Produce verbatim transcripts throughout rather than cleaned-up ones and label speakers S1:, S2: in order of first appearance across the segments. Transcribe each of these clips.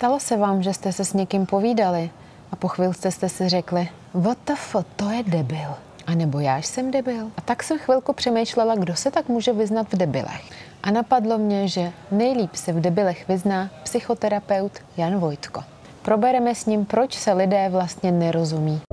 S1: Stalo se vám, že jste se s někým povídali a po chvilce jste si řekli, what the fuck, to je debil. A nebo já jsem debil. A tak jsem chvilku přemýšlela, kdo se tak může vyznat v debilech. A napadlo mě, že nejlíp se v debilech vyzná psychoterapeut Jan Vojtko. Probereme s ním, proč se lidé vlastně nerozumí.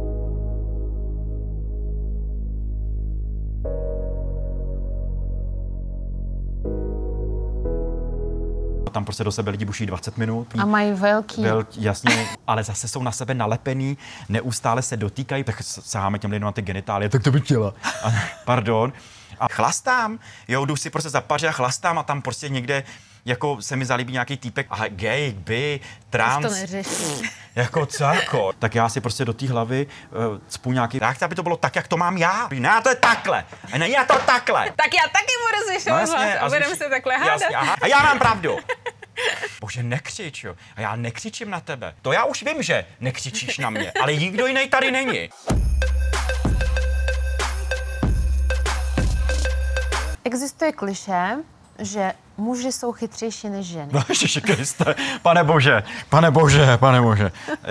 S2: Tam prostě do sebe lidi buší dvacet minut.
S1: A mají velký.
S2: velký. Jasně, ale zase jsou na sebe nalepený, neustále se dotýkají, tak saháme těm lidem na ty genitálie, tak to by chtěla. A, pardon. A chlastám, jo, jdu si prostě za paře a chlastám a tam prostě někde jako se mi zalíbí nějaký týpek, a gay, bi, trans.
S1: To neřeší.
S2: Jako co jako? Tak já si prostě do té hlavy uh, cpu nějaký, tak aby to bylo tak, jak to mám já. Ne, to je takhle. A ne, já to takhle.
S1: Tak já taky budu zvyšovat
S2: no,
S1: hlas a budeme se takhle hádat.
S2: Jasně, aha. A já mám pravdu. Bože, nekřič, jo. A já nekřičím na tebe. To já už vím, že nekřičíš na mě, ale nikdo jiný tady není.
S1: Existuje klišé, že muži jsou chytřejší než ženy.
S2: No, Ježiši Kriste, pane bože, pane bože, pane bože.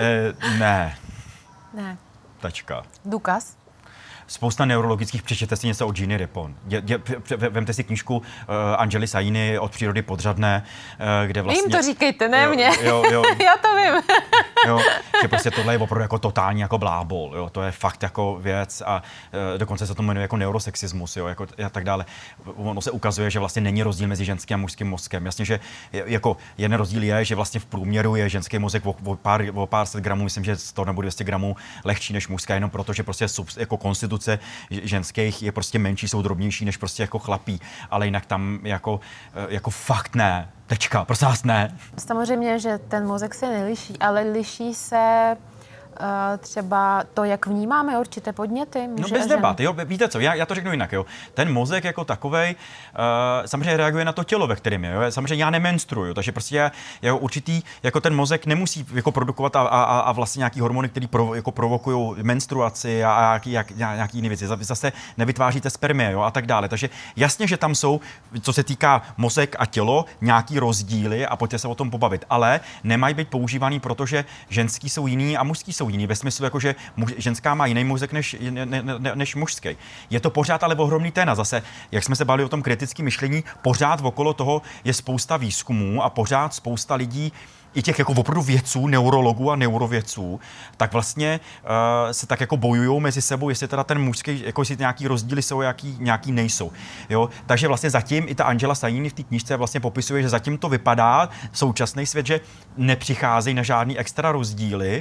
S2: E, ne.
S1: Ne.
S2: Tačka.
S1: Důkaz?
S2: Spousta neurologických, přečtěte si něco od Jeannie Rippon. Vemte si knížku uh, Angely Sainy Od přírody podřadné, uh, kde vlastně...
S1: Jím to říkejte, ne
S2: jo,
S1: mě.
S2: Jo, jo,
S1: Já to vím.
S2: Jo, že prostě tohle je opravdu jako totální jako blábol, jo, to je fakt jako věc a uh, dokonce se to jmenuje jako neurosexismus, jo, jako a tak dále. Ono se ukazuje, že vlastně není rozdíl mezi ženským a mužským mozkem. Jasně, že jako jeden rozdíl je, že vlastně v průměru je ženský mozek o, o, pár, o pár set gramů, myslím, že sto nebo dvě stě gramů lehčí než mužská, jenom proto, že prostě sub, jako konstituce ženských je prostě menší, jsou drobnější než prostě jako chlapí, ale jinak tam jako, jako fakt ne. Tečka, prosím vás ne.
S1: Samozřejmě, že ten mozek se neliší, ale liší se uh, třeba to, jak vnímáme určité podněty.
S2: No bez debat, jo, víte co, já, já to řeknu jinak, jo. Ten mozek jako takovej uh, samozřejmě reaguje na to tělo, ve kterém je, jo. Samozřejmě já nemenstruju, takže prostě já, jako určitý, jako ten mozek nemusí jako produkovat a, a, a vlastně nějaký hormony, které provo, jako provokují menstruaci a, a nějaký, jak, nějaký jiné věci. Zase nevytváříte spermie, jo, a tak dále. Takže jasně, že tam jsou, co se týká mozek a tělo, nějaký rozdíly a pojďte se o tom pobavit, ale nemají být používaný, protože ženský jsou jiný a mužský jsou jiný, ve smyslu jako, že muž, ženská má jiný mozek než, ne, ne, ne, než mužský. Je to pořád ale ohromný téma. Zase, jak jsme se bavili o tom kritickém myšlení, pořád okolo toho je spousta výzkumů a pořád spousta lidí, i těch jako opravdu vědců, neurologů a neurovědců, tak vlastně uh, se tak jako bojujou mezi sebou, jestli teda ten mužský, jako jestli nějaký rozdíly jsou, jaký, nějaký nejsou. Jo? Takže vlastně zatím i ta Angela Sainy v té knížce vlastně popisuje, že zatím to vypadá, současný svět, že nepřicházejí na žádný extra rozdíly,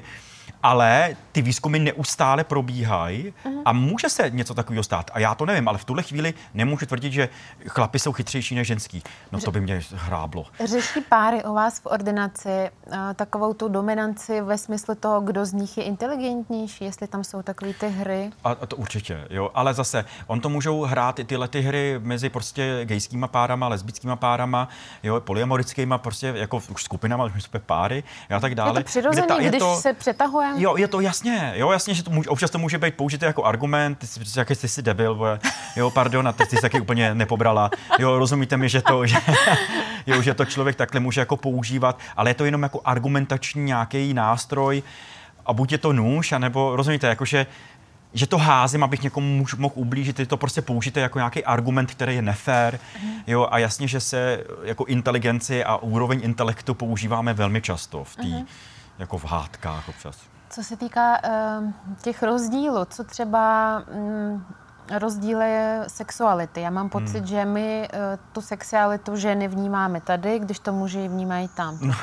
S2: ale ty výzkumy neustále probíhají uh-huh. a může se něco takového stát. A já to nevím, ale v tuhle chvíli nemůžu tvrdit, že chlapi jsou chytřejší než ženský. No to by mě hráblo.
S1: Řeší páry u vás v ordinaci uh, takovou tu dominanci ve smyslu toho, kdo z nich je inteligentnější, jestli tam jsou takové ty hry?
S2: A, a to určitě, jo. Ale zase, on to můžou hrát i tyhle ty hry mezi prostě gejskýma párama, lesbickýma párama, jo, polyamorickýma, prostě jako už skupinama, už jsme páry a tak dále.
S1: Je to přirozený, ta, je když to, se přetahujeme?
S2: Jo, je to jasně, jo, jasně, že to může, občas to může být použité jako argument, ty jsi, jaký jsi si debil, bo, jo, pardon, a ty jsi taky úplně nepobrala, jo, rozumíte mi, že to, že, jo, že to člověk takhle může jako používat, ale je to jenom jako argumentační nějaký nástroj a buď je to nůž, anebo, rozumíte, jakože, že to házím, abych někomu mohl ublížit, je to prostě použité jako nějaký argument, který je nefér, jo, a jasně, že se jako inteligenci a úroveň intelektu používáme velmi často v té, uh-huh. jako v hádkách občas.
S1: Co se týká uh, těch rozdílů, co třeba um, rozdíly sexuality. Já mám pocit, hmm. že my uh, tu sexualitu ženy vnímáme tady, když to muži vnímají tam.
S2: No,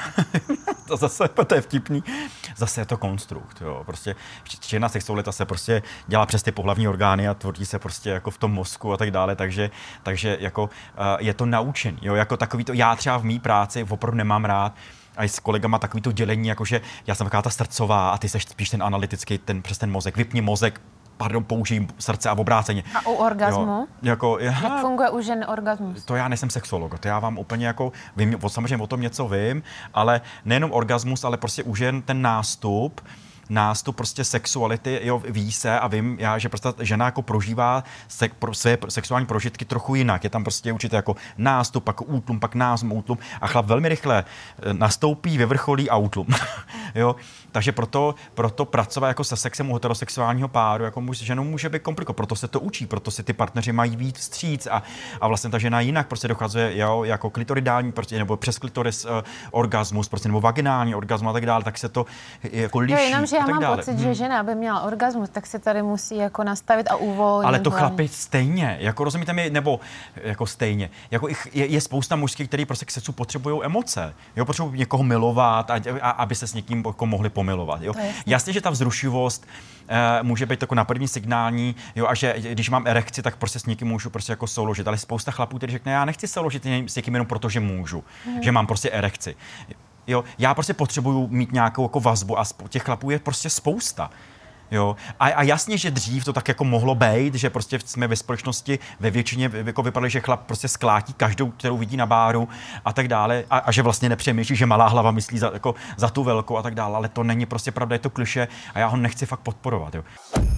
S2: to zase to je vtipný. Zase je to konstrukt. Jo. Prostě žena sexualita se prostě dělá přes ty pohlavní orgány a tvrdí se prostě jako v tom mozku a tak dále, takže, takže jako, uh, je to naučený. Jo. Jako takový to, já třeba v mý práci opravdu nemám rád, a i s kolegama takový to dělení, jakože já jsem taková ta srdcová a ty seš spíš ten analytický, ten přes ten mozek. Vypni mozek, pardon, použij srdce a obráceně.
S1: A u orgazmu?
S2: Jo, jako,
S1: jak já, funguje u žen orgasmus?
S2: To já nejsem sexolog, to já vám úplně jako, vím, samozřejmě o tom něco vím, ale nejenom orgasmus, ale prostě u žen ten nástup nástup prostě sexuality, jo, ví se a vím já, že prostě žena jako prožívá se, pro, své sexuální prožitky trochu jinak. Je tam prostě určitě jako nástup, pak útlum, pak názum, útlum a chlap velmi rychle nastoupí, vyvrcholí a útlum. Jo? Takže proto, proto pracovat jako se sexem u heterosexuálního páru, jako muž s ženou může být komplikovat. Proto se to učí, proto si ty partneři mají být vstříc a, a vlastně ta žena jinak prostě dochazuje, jo, jako klitoridální, prostě, nebo přes klitoris uh, orgasmus, prostě, nebo vaginální orgasmus a tak dále, tak se to jako liší.
S1: Jo, jenom, že já mám
S2: dále.
S1: pocit,
S2: hmm.
S1: že žena, aby měla orgasmus, tak se tady musí jako nastavit a uvolnit.
S2: Ale to chlapi stejně, jako rozumíte mi, nebo jako stejně, jako je, je spousta mužských, kteří prostě k sexu potřebují emoce, jo, potřebují někoho milovat, a, a, aby se s někým jako mohli pomilovat, jo. Jasně, že ta vzrušivost uh, může být jako na první signální, jo, a že když mám erekci, tak prostě s někým můžu prostě jako souložit, ale spousta chlapů, kteří řekne, já nechci souložit s někým jenom proto, že můžu, hmm. že mám prostě erekci. Jo, já prostě potřebuju mít nějakou jako vazbu a těch chlapů je prostě spousta. Jo. A, a jasně, že dřív to tak jako mohlo být, že prostě jsme ve společnosti ve většině jako vypadali, že chlap prostě sklátí každou, kterou vidí na báru a tak dále a, a že vlastně nepřemýšlí, že malá hlava myslí za, jako, za tu velkou a tak dále, ale to není prostě pravda, je to klišé a já ho nechci fakt podporovat. Jo.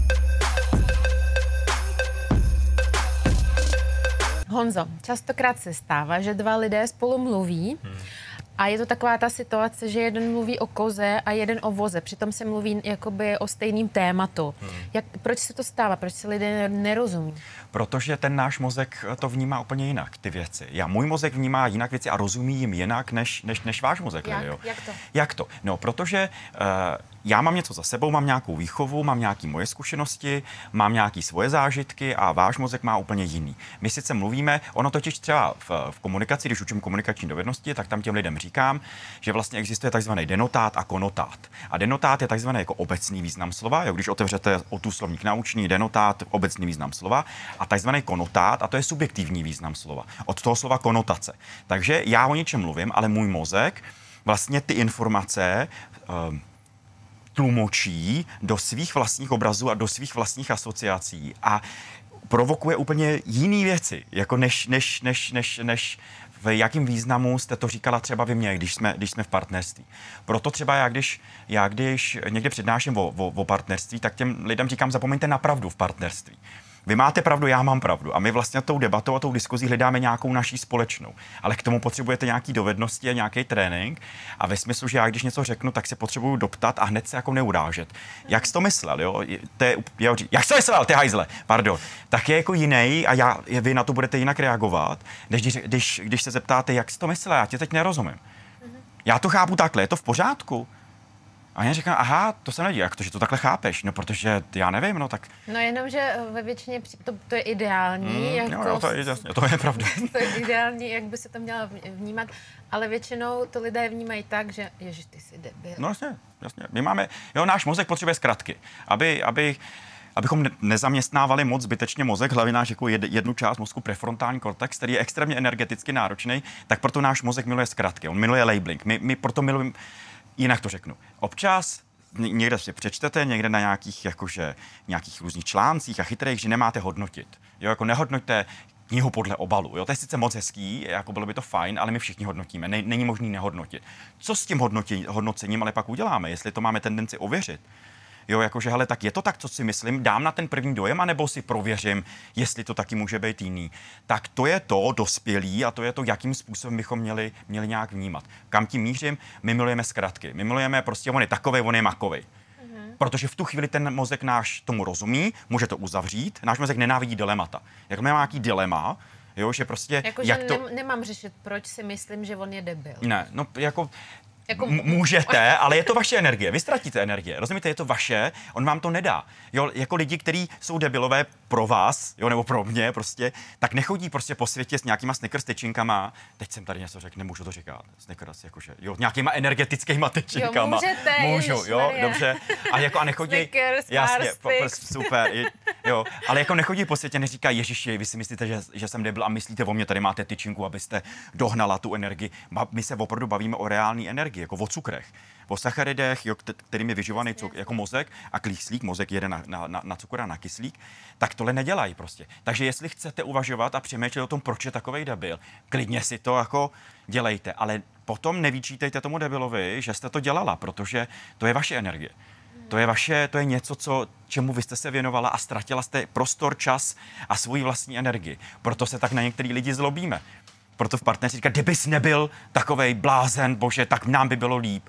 S1: Honzo, častokrát se stává, že dva lidé spolu mluví hmm. a je to taková ta situace, že jeden mluví o koze a jeden o voze. Přitom se mluví jakoby o stejným tématu. Hmm. Jak, proč se to stává? Proč se lidé nerozumí?
S2: Protože ten náš mozek to vnímá úplně jinak, ty věci. Já, můj mozek vnímá jinak věci a rozumí jim jinak, než, než, než váš mozek.
S1: Jak?
S2: Jo?
S1: Jak to?
S2: Jak to? No, protože uh, já mám něco za sebou, mám nějakou výchovu, mám nějaké moje zkušenosti, mám nějaké svoje zážitky a váš mozek má úplně jiný. My sice mluvíme, ono totiž třeba v, v komunikaci, když učím komunikační dovednosti, tak tam těm lidem říkám, že vlastně existuje takzvaný denotát a konotát. A denotát je takzvaný jako obecný význam slova, jo, když otevřete o tu slovník naučný, denotát, obecný význam slova, a takzvaný konotát, a to je subjektivní význam slova. Od toho slova konotace. Takže já o něčem mluvím, ale můj mozek vlastně ty informace um, tlumočí do svých vlastních obrazů a do svých vlastních asociací a provokuje úplně jiné věci, jako než, než, než, než, než v jakém významu jste to říkala třeba vy mě, když jsme, když jsme v partnerství. Proto třeba já, když, já, když někde přednáším o, o, o partnerství, tak těm lidem říkám, zapomeňte na pravdu v partnerství. Vy máte pravdu, já mám pravdu. A my vlastně tou debatou a tou diskuzí hledáme nějakou naší společnou. Ale k tomu potřebujete nějaký dovednosti a nějaký trénink. A ve smyslu, že já když něco řeknu, tak se potřebuju doptat a hned se jako neurážet. Jak jsi to myslel, jo? To je, jo jak jsi to myslel, ty hajzle, pardon. Tak je jako jiný a já, vy na to budete jinak reagovat, než když, když, když se zeptáte, jak jsi to myslel, já tě teď nerozumím. Já to chápu takhle, je to v pořádku? A já říkám, aha, to se neví, jak to, že to takhle chápeš? No, protože já nevím, no tak...
S1: No jenom, že ve většině to, to je ideální.
S2: Mm,
S1: jako,
S2: jo, jo, to je, jasně, to je pravda.
S1: To je ideální, jak by se to mělo vnímat, ale většinou to lidé vnímají tak, že ježiš, ty jsi debil.
S2: No jasně, jasně. My máme, jo, náš mozek potřebuje zkratky, aby, aby abychom nezaměstnávali moc zbytečně mozek, hlavně náš jako jednu část mozku, prefrontální kortex, který je extrémně energeticky náročný, tak proto náš mozek miluje zkratky, on miluje labeling. My, my proto milujeme, jinak to řeknu. Občas někde si přečtete, někde na nějakých, jakože, nějakých různých článcích a chytrých, že nemáte hodnotit. Jo, jako nehodnoťte knihu podle obalu. Jo, to je sice moc hezký, jako bylo by to fajn, ale my všichni hodnotíme. Ne, není možný nehodnotit. Co s tím hodnotí, hodnocením ale pak uděláme, jestli to máme tendenci ověřit? Jo, jakože, hele, tak je to tak, co si myslím, dám na ten první dojem, anebo si prověřím, jestli to taky může být jiný. Tak to je to dospělý a to je to, jakým způsobem bychom měli, měli nějak vnímat. Kam tím mířím? My milujeme zkratky. My milujeme prostě, on je takovej, on je makovej. Mm-hmm. Protože v tu chvíli ten mozek náš tomu rozumí, může to uzavřít, náš mozek nenávidí dilemata. Jak má nějaký dilema, jo, že prostě...
S1: Jako,
S2: jak
S1: že
S2: to...
S1: ne, nemám řešit, proč si myslím, že on je debil.
S2: Ne, no jako...
S1: Jako...
S2: Můžete, ale je to vaše energie. Vy ztratíte energie. Rozumíte, je to vaše, on vám to nedá. Jo, jako lidi, kteří jsou debilové pro vás, jo, nebo pro mě prostě, tak nechodí prostě po světě s nějakýma Snickers tyčinkama. Teď jsem tady něco řekl, nemůžu to říkat. Snickers, jakože, jo, nějakýma energetickýma tyčinkama.
S1: Jo, můžete,
S2: můžu, jo, Maria. Dobře. A jako a nechodí.
S1: Snickers,
S2: jasně,
S1: Mars,
S2: po, po, super, jo, ale jako nechodí po světě, neříká, Ježiši, vy si myslíte, že, že jsem debil a myslíte o mě, tady máte tyčinku, abyste dohnala tu energii. My se opravdu bavíme o reální energii, jako o cukrech, o sacharidech, jo, kterým je vyživovaný cukr, jako mozek a kyslík, mozek jede na, na, na cukr a na kyslík, tak tohle nedělají prostě. Takže jestli chcete uvažovat a přemýšlet o tom, proč je takovej debil, klidně si to jako dělejte, ale potom nevyčítejte tomu debilovi, že jste to dělala, protože to je vaše energie. To je vaše, to je něco, co, čemu vy jste se věnovala a ztratila jste prostor, čas a svoji vlastní energii. Proto se tak na některý lidi zlobíme. Proto v partnerství říká, kdybys nebyl takovej blázen, bože, tak nám by bylo líp.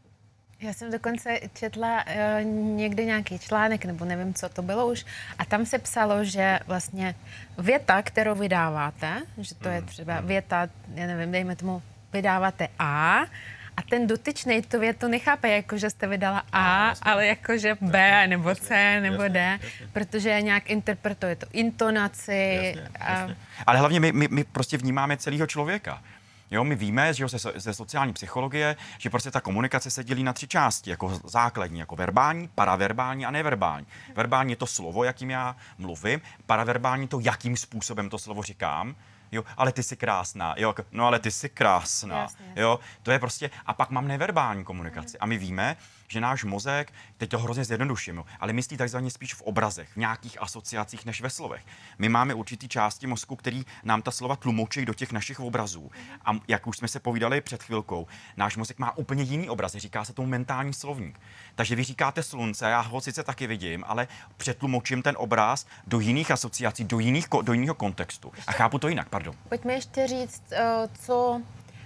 S1: Já jsem dokonce četla uh, někde nějaký článek, nebo nevím, co to bylo už, a tam se psalo, že vlastně věta, kterou vydáváte, že to je třeba věta, já nevím, dejme tomu, vydáváte A, a ten dotyčnej tu větu nechápe, jako že jste vydala A, ale jako že B, nebo C, nebo D, protože nějak interpretuje to intonaci. A...
S2: Ale hlavně my, my, my prostě vnímáme celého člověka. Jo, my víme, že ze, ze sociální psychologie, že prostě ta komunikace se dělí na tři části, jako základní, jako verbální, paraverbální a neverbální. Verbální je to slovo, jakým já mluvím, paraverbální to, jakým způsobem to slovo říkám. Jo, ale ty jsi krásná, jo, no ale ty jsi krásná,
S1: jasně, jasně.
S2: Jo, to je prostě, a pak mám neverbální komunikaci mm. a my víme, že náš mozek, teď to hrozně zjednoduším, ale myslí takzvaně spíš v obrazech, v nějakých asociacích než ve slovech. My máme určitý části mozku, který nám ta slova tlumočí do těch našich obrazů. A jak už jsme se povídali před chvilkou, náš mozek má úplně jiný obrazy, říká se tomu mentální slovník. Takže vy říkáte slunce, já ho sice taky vidím, ale přetlumočím ten obraz do jiných asociací, do, jiných, do jiného kontextu. A chápu to jinak, pardon.
S1: Pojďme ještě říct, co...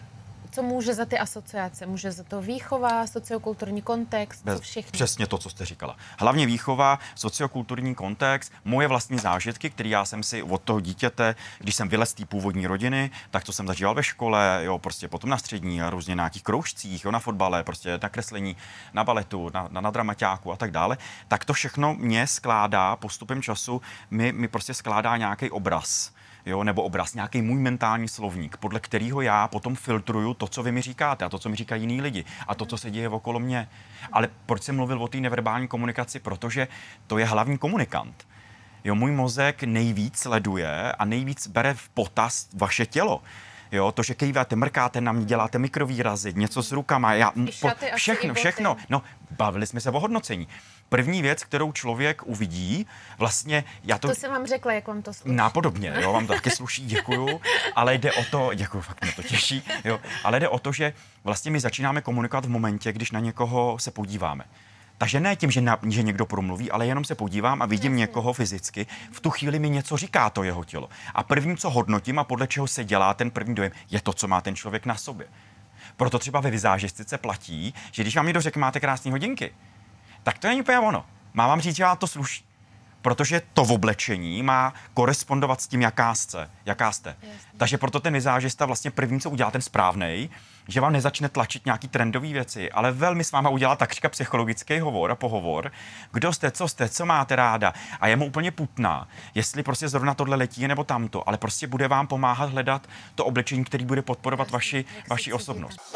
S1: Co může za ty asociace? Může za to výchova, sociokulturní kontext, co všechno?
S2: Přesně to, co jste říkala. Hlavně výchova, sociokulturní kontext, moje vlastní zážitky, které já jsem si od toho dítěte, když jsem vylez z té původní rodiny, tak to jsem zažíval ve škole, jo, prostě potom na střední, a různě na nějakých kroužcích, jo, na fotbale, prostě na kreslení, na baletu, na, na, na dramaťáku a tak dále, tak to všechno mě skládá postupem času, mi, mi prostě skládá nějaký obraz. Jo, nebo obraz, nějaký můj mentální slovník, podle kterého já potom filtruju to, co vy mi říkáte a to, co mi říkají jiní lidi a to, co se děje okolo mě. Ale proč jsem mluvil o té neverbální komunikaci? Protože to je hlavní komunikant. Jo, můj mozek nejvíc sleduje a nejvíc bere v potaz vaše tělo. Jo, to, že kejváte, mrkáte na mě, děláte mikrovýrazy, něco s rukama, já, po, všechno, všechno. No, bavili jsme se o hodnocení. První věc, kterou člověk uvidí, vlastně... Já to,
S1: to jsem vám řekla, jak vám to sluší.
S2: Nápodobně, jo, vám to taky sluší, děkuju, ale jde o to, děkuju, fakt mě to těší, jo, ale jde o to, že vlastně my začínáme komunikovat v momentě, když na někoho se podíváme. Takže ne tím, že, na, že někdo promluví, ale jenom se podívám a vidím někoho fyzicky. V tu chvíli mi něco říká to jeho tělo. A první, co hodnotím a podle čeho se dělá ten první dojem, je to, co má ten člověk na sobě. Proto třeba ve vizážistice platí, že když vám někdo řekne, máte krásné hodinky, tak to není úplně ono. Má vám říct, že vám to sluší. Protože to v oblečení má korespondovat s tím, jaká jste. Jaká jste. Takže proto ten vizážista vlastně první, co udělá ten správnej, že vám nezačne tlačit nějaký trendové věci, ale velmi s váma udělá takřka psychologický hovor a pohovor. Kdo jste, co jste, co máte ráda. A je mu úplně putná, jestli prostě zrovna tohle letí nebo tamto, ale prostě bude vám pomáhat hledat to oblečení, který bude podporovat vaši, vaši osobnost.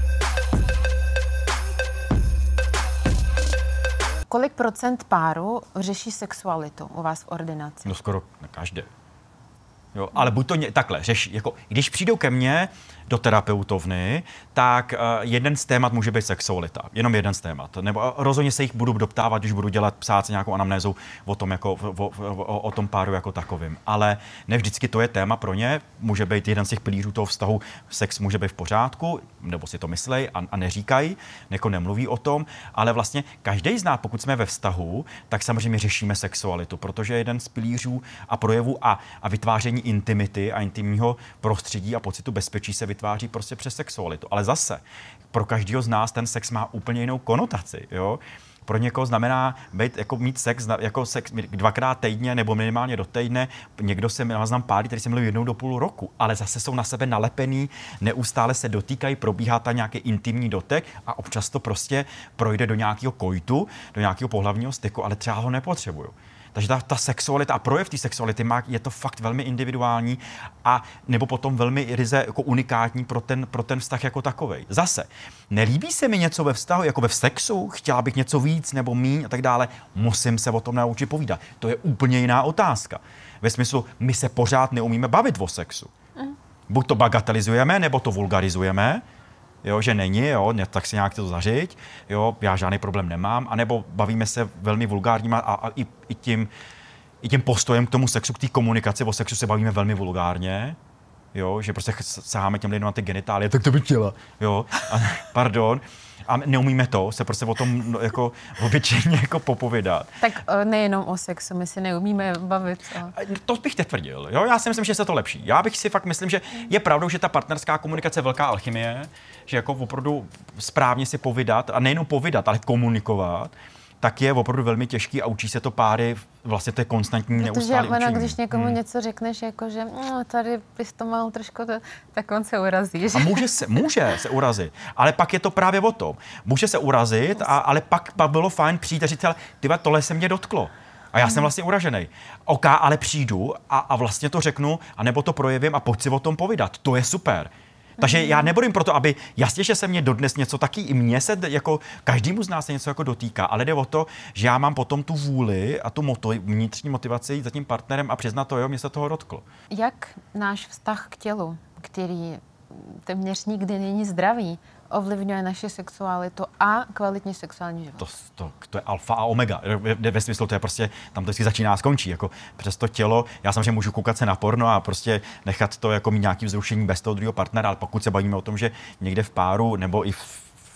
S1: Kolik procent páru řeší sexualitu u vás v ordinaci?
S2: No skoro každé. Jo, ale buď to ně, takhle, řeší, jako když přijdou ke mně do terapeutovny, tak uh, jeden z témat může být sexualita. Jenom jeden z témat. Nebo uh, rozhodně se jich budu doptávat, když budu dělat, psát se nějakou anamnézu o tom, jako, o, o, o, o tom páru jako takovým. Ale ne vždycky to je téma pro ně. Může být jeden z těch pilířů toho vztahu, sex může být v pořádku, nebo si to myslej a, a neříkají, jako nemluví o tom, ale vlastně každý z nás, pokud jsme ve vztahu, tak samozřejmě řešíme sexualitu, protože jeden z pilířů a projevů a, a vytváření intimity a intimního prostředí a pocitu bezpečí se vytváří prostě přes sexualitu. Ale zase, pro každého z nás ten sex má úplně jinou konotaci, jo? Pro někoho znamená být, jako mít sex, jako sex dvakrát týdně nebo minimálně do týdne. Někdo se, já znám páry, který se mluví jednou do půl roku, ale zase jsou na sebe nalepený, neustále se dotýkají, probíhá tam nějaký intimní dotek a občas to prostě projde do nějakého kojtu, do nějakého pohlavního styku, ale třeba ho nepotřebuju. Takže ta, ta sexualita a projev té sexuality má, je to fakt velmi individuální a nebo potom velmi ryze jako unikátní pro ten, pro ten vztah jako takovej. Zase, nelíbí se mi něco ve vztahu, jako ve sexu, chtěla bych něco víc nebo míň a tak dále, musím se o tom naučit povídat. To je úplně jiná otázka. Ve smyslu, my se pořád neumíme bavit o sexu. Mm. Buď to bagatelizujeme, nebo to vulgarizujeme, jo, že není, jo, tak si nějak to zařiď, jo, já žádný problém nemám, anebo bavíme se velmi vulgárním a, a i, i, tím, i tím postojem k tomu sexu, k té komunikaci o sexu se bavíme velmi vulgárně, jo, že prostě saháme těm lidem na ty genitálie, tak to by chtěla, jo, a, pardon. A neumíme to, se prostě o tom no, jako obyčejně jako popovídat.
S1: Tak nejenom o sexu, my si neumíme bavit. O...
S2: To bych netvrdil, jo, já si myslím, že se to lepší. Já bych si fakt myslím, že je pravdou, že ta partnerská komunikace je velká alchymie, že jako opravdu správně si povídat, a nejenom povídat, ale komunikovat, tak je opravdu velmi těžký a učí se to páry, vlastně to je konstantní neustálý učení.
S1: Protože když někomu hmm. něco řekneš, jako že no, tady bys to mal trošku, to, tak on se urazí. Že?
S2: A může se, může se urazit, ale pak je to právě o tom. Může se urazit, a, ale pak, pak bylo fajn přijít a říct, ale tyhle, tohle se mě dotklo. A já jsem vlastně uražený. OK, ale přijdu a, a vlastně to řeknu, anebo to projevím a pojď si o tom povídat. To je super. Takže já nebudu proto, aby, jasně, že se mě dodnes něco taky, i mně se, jako každému z nás se něco jako dotýká, ale jde o to, že já mám potom tu vůli a tu moto, vnitřní motivaci jít za tím partnerem a přiznat to, jo, mě se toho dotklo.
S1: Jak náš vztah k tělu, který téměř nikdy není zdravý, ovlivňuje naši sexualitu a kvalitní sexuální život?
S2: To, to, to je alfa a omega. Ve, ve smyslu, to je prostě, tam to vždycky začíná a skončí. Jako přes to tělo, já samozřejmě můžu koukat se na porno a prostě nechat to jako mít nějaký vzrušení bez toho druhého partnera, ale pokud se bavíme o tom, že někde v páru nebo i v,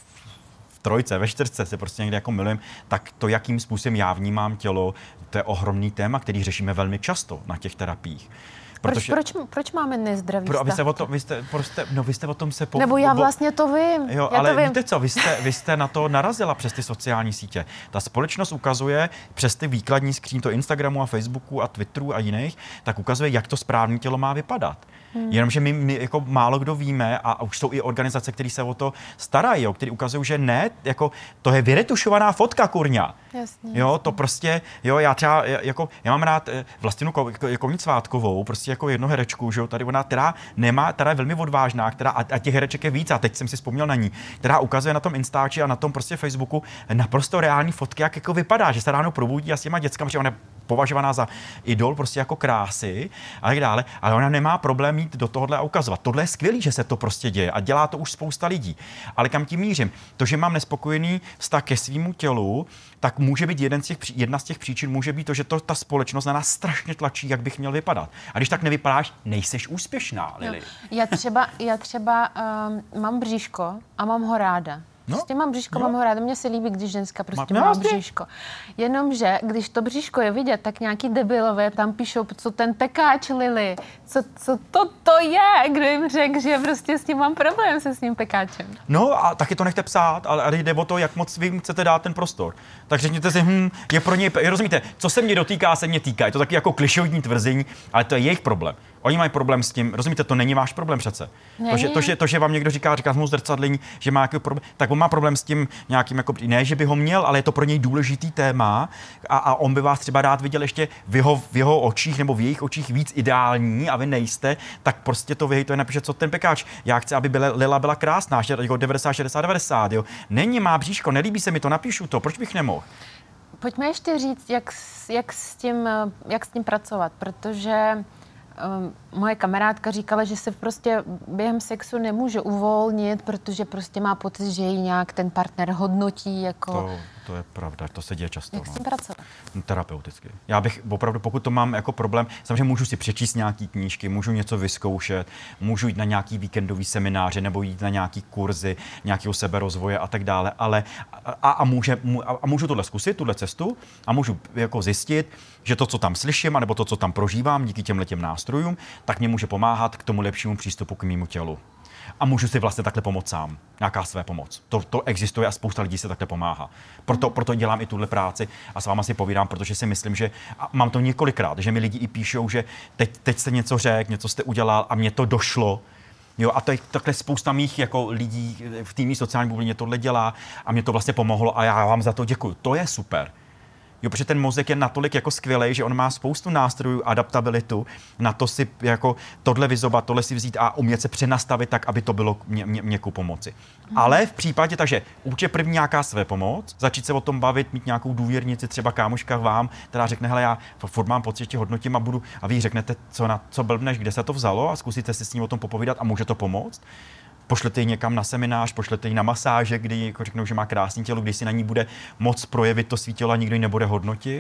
S2: v trojce, ve čtyřce se prostě někde jako milujem, tak to, jakým způsobem já vnímám tělo, to je ohromný téma, který řešíme velmi často na těch terapiích.
S1: Protože, proč, proč, proč máme nezdravý
S2: pro,
S1: vztah?
S2: Vy jste, o to, vy, jste, prostě, no, vy jste o tom se... Po,
S1: Nebo já
S2: bo,
S1: vlastně to vím.
S2: Jo,
S1: já
S2: ale
S1: to vím.
S2: víte co, vy jste, vy jste na to narazila přes ty sociální sítě. Ta společnost ukazuje přes ty výkladní skříň to Instagramu a Facebooku a Twitteru a jiných, tak ukazuje, jak to správné tělo má vypadat. Hmm. Jenomže my, my jako málo kdo víme a už jsou i organizace, které se o to starají, které ukazují, že ne, jako to je vyretušovaná fotka, kurňa.
S1: Jasně,
S2: jo,
S1: jasně.
S2: to prostě, jo, já třeba, jako, já mám rád Vlastinu Kovnicvátkovou, prostě jako jednu herečku, že jo, tady ona, která nemá, která je velmi odvážná, která, a, a těch hereček je víc, a teď jsem si vzpomněl na ní, která ukazuje na tom Instači a na tom prostě Facebooku naprosto reální fotky, jak jako vypadá, že se ráno probudí a s těma dětskama, že ona je považovaná za idol, prostě jako krásy a tak dále, ale ona nemá problém mít do tohohle a ukazovat. Tohle je skvělý, že se to prostě děje a dělá to už spousta lidí. Ale kam tím mířím? To, že mám nespokojený vztah ke svýmu tělu, tak může být jeden z těch, jedna z těch příčin, může být to, že to ta společnost na nás strašně tlačí, jak bych měl vypadat. A když tak nevypadáš, nejseš úspěšná, Lili.
S1: Já třeba, já třeba um, mám bříško a mám ho ráda.
S2: No,
S1: prostě mám bříško,
S2: no.
S1: mám ho ráda. Mně se líbí, když ženská prostě
S2: má,
S1: má
S2: vlastně.
S1: bříško. Jenomže, když to bříško je vidět, tak nějaký debilové tam píšou, co ten pekáč, Lili, co, co to to je, kdo jim řekl, že prostě s tím mám problém se s tím pekáčem.
S2: No a taky to nechte psát, ale, ale jde o to, jak moc vy chcete dát ten prostor. Tak řekněte si, hm, je pro něj, rozumíte, co se mě dotýká, se mě týká. Je to taky jako klišoidní tvrzení, ale to je jejich problém. Oni mají problém s tím, rozumíte, to není váš problém přece. To že, to, že, to, že vám někdo říká, říká mu zrcadlení, že má nějaký problém, tak on má problém s tím nějakým, jako, ne, že by ho měl, ale je to pro něj důležitý téma a, a on by vás třeba rád viděl ještě v jeho, v jeho očích nebo v jejich očích víc ideální a vy nejste, tak prostě to vyhejtuje, napíše, co ten pekáč. Já chci, aby byla, Lila byla krásná, jako devadesát, šedesát, devadesát, jo. Není, má bříško, nelíbí se mi to, napíšu to, proč bych nemohl?
S1: Pojďme ještě říct, jak, jak, s, tím, jak s tím pracovat, protože Um, moje kamarádka říkala, že se prostě během sexu nemůže uvolnit, protože prostě má pocit, že ji nějak ten partner hodnotí jako...
S2: To, to je pravda, to se děje často.
S1: Jak s tím
S2: no.
S1: pracovat?
S2: Terapeuticky. Já bych opravdu, pokud to mám jako problém, samozřejmě můžu si přečíst nějaký knížky, můžu něco vyzkoušet, můžu jít na nějaký víkendový semináře nebo jít na nějaký kurzy, nějakého seberozvoje a tak dále, ale a, a, může, a můžu tohle zkusit, tuhle cestu a můžu jako zjistit, že to, co tam slyším, anebo to, co tam prožívám díky těmhletěm nástrojům, tak mě může pomáhat k tomu lepšímu přístupu k mému tělu. A můžu si vlastně takhle pomoct sám. Nějaká své pomoc. To, to existuje a spousta lidí se takhle pomáhá. Proto, proto dělám i tuhle práci a s váma si povídám, protože si myslím, že a mám to několikrát, že mi lidi i píšou, že teď, teď jste něco řekl, něco jste udělal a mně to došlo. Jo, a to je takhle spousta mých jako lidí v té sociální bublině tohle dělá a mě to vlastně pomohlo a já vám za to děkuju. To je super. Jo, protože ten mozek je natolik jako skvělej, že on má spoustu nástrojů, adaptabilitu, na to si jako tohle vyzobat, tohle si vzít a umět se přenastavit tak, aby to bylo mě, mě, měkkou pomoci. Hmm. Ale v případě, takže určitě první nějaká své pomoc, začít se o tom bavit, mít nějakou důvěrnici, třeba kámoška vám, která řekne, hele, já furt mám pocit, že hodnotím a budu, a vy řeknete, co, na, co blbneš, kde se to vzalo a zkusíte si s ním o tom popovídat a může to pomoct. Pošlete ji někam na seminář, pošlete ji na masáže, kdy jako řeknou, že má krásné tělo, když si na ní bude moc projevit to svý tělo a nikdo ji nebude hodnotit.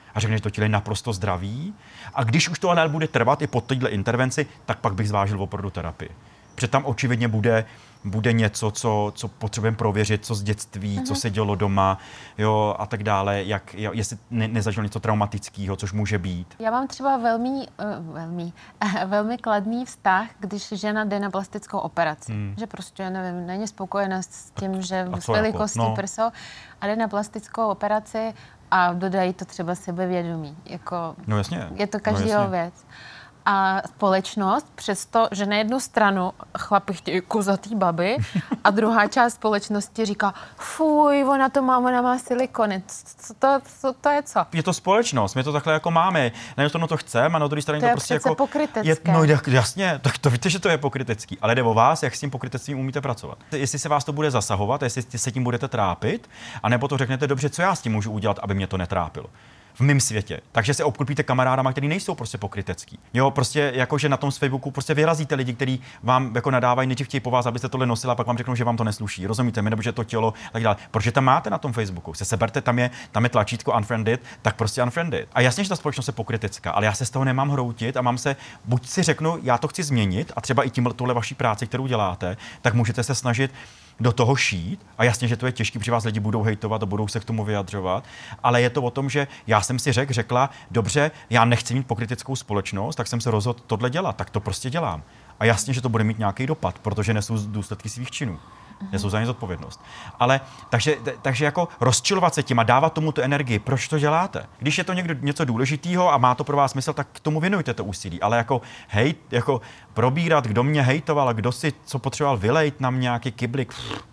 S2: A řekne, že to tělo je naprosto zdravý. A když už to ale bude trvat i po této intervenci, tak pak bych zvážil opravdu terapii. Protože tam očividně bude, bude něco, co, co potřebujeme prověřit, co z dětství, uh-huh. co se dělo doma, jo, a tak dále, jak, jestli ne, nezažil něco traumatického, což může být.
S1: Já mám třeba velmi, uh, velmi, uh, velmi kladný vztah, když žena jde na plastickou operaci. Hmm. Že prostě, já nevím, není spokojená s tím, že s velikostí jako? no. prso a jde na plastickou operaci a dodají to třeba sebevědomí. Jako,
S2: no jasně.
S1: Je to každého no věc. A společnost přesto, že na jednu stranu chlapi chtějí kozatý baby a druhá část společnosti říká, fuj, ona to má, ona má silikony. Co to, co to je co?
S2: Je to společnost, my to takhle jako máme. Na jednu stranu to chceme a na druhé straně
S1: to,
S2: to
S1: je
S2: prostě jako...
S1: pokrytecké.
S2: Je, no jasně, tak to víte, že to je pokrytecký. Ale jde o vás, jak s tím pokrytectvím umíte pracovat. Jestli se vás to bude zasahovat, jestli se tím budete trápit, anebo to řeknete, dobře, co já s tím můžu udělat, aby mě to netrápilo. V mém světě. Takže se obklopíte kamarádama, kteří nejsou prostě pokrytecký. Jo, prostě jakože na tom z Facebooku prostě vyrazíte lidi, kteří vám jako nadávají, nejdřív chtějí po vás, abyste tohle nosila, pak vám řeknou, že vám to nesluší. Rozumíte mi, nebo že to tělo a tak dále. Protože tam máte na tom Facebooku. Se seberte, tam je, tam je tlačítko unfriended, tak prostě unfriended. A jasně, že ta společnost je pokrytecká, ale já se z toho nemám hroutit a mám se, buď si řeknu, já to chci změnit a třeba i tím tohle vaší práci, kterou děláte, tak můžete se snažit do toho šít. A jasně, že to je těžké, protože vás lidi budou hejtovat a budou se k tomu vyjadřovat, ale je to o tom, že já jsem si řekl, řekla, dobře, já nechci mít pokryteckou společnost, tak jsem se rozhodl tohle dělat, tak to prostě dělám. A jasně, že to bude mít nějaký dopad, protože nesu důsledky svých činů. Nesou za ně zodpovědnost. Ale takže, takže jako rozčilovat se tím a dávat tomu tu energii, proč to děláte? Když je to někdo, něco důležitého a má to pro vás smysl, tak k tomu věnujte to úsilí. Ale jako hejt, jako probírat, kdo mě hejtoval, kdo si co potřeboval vylejt na mě nějaký kyblik.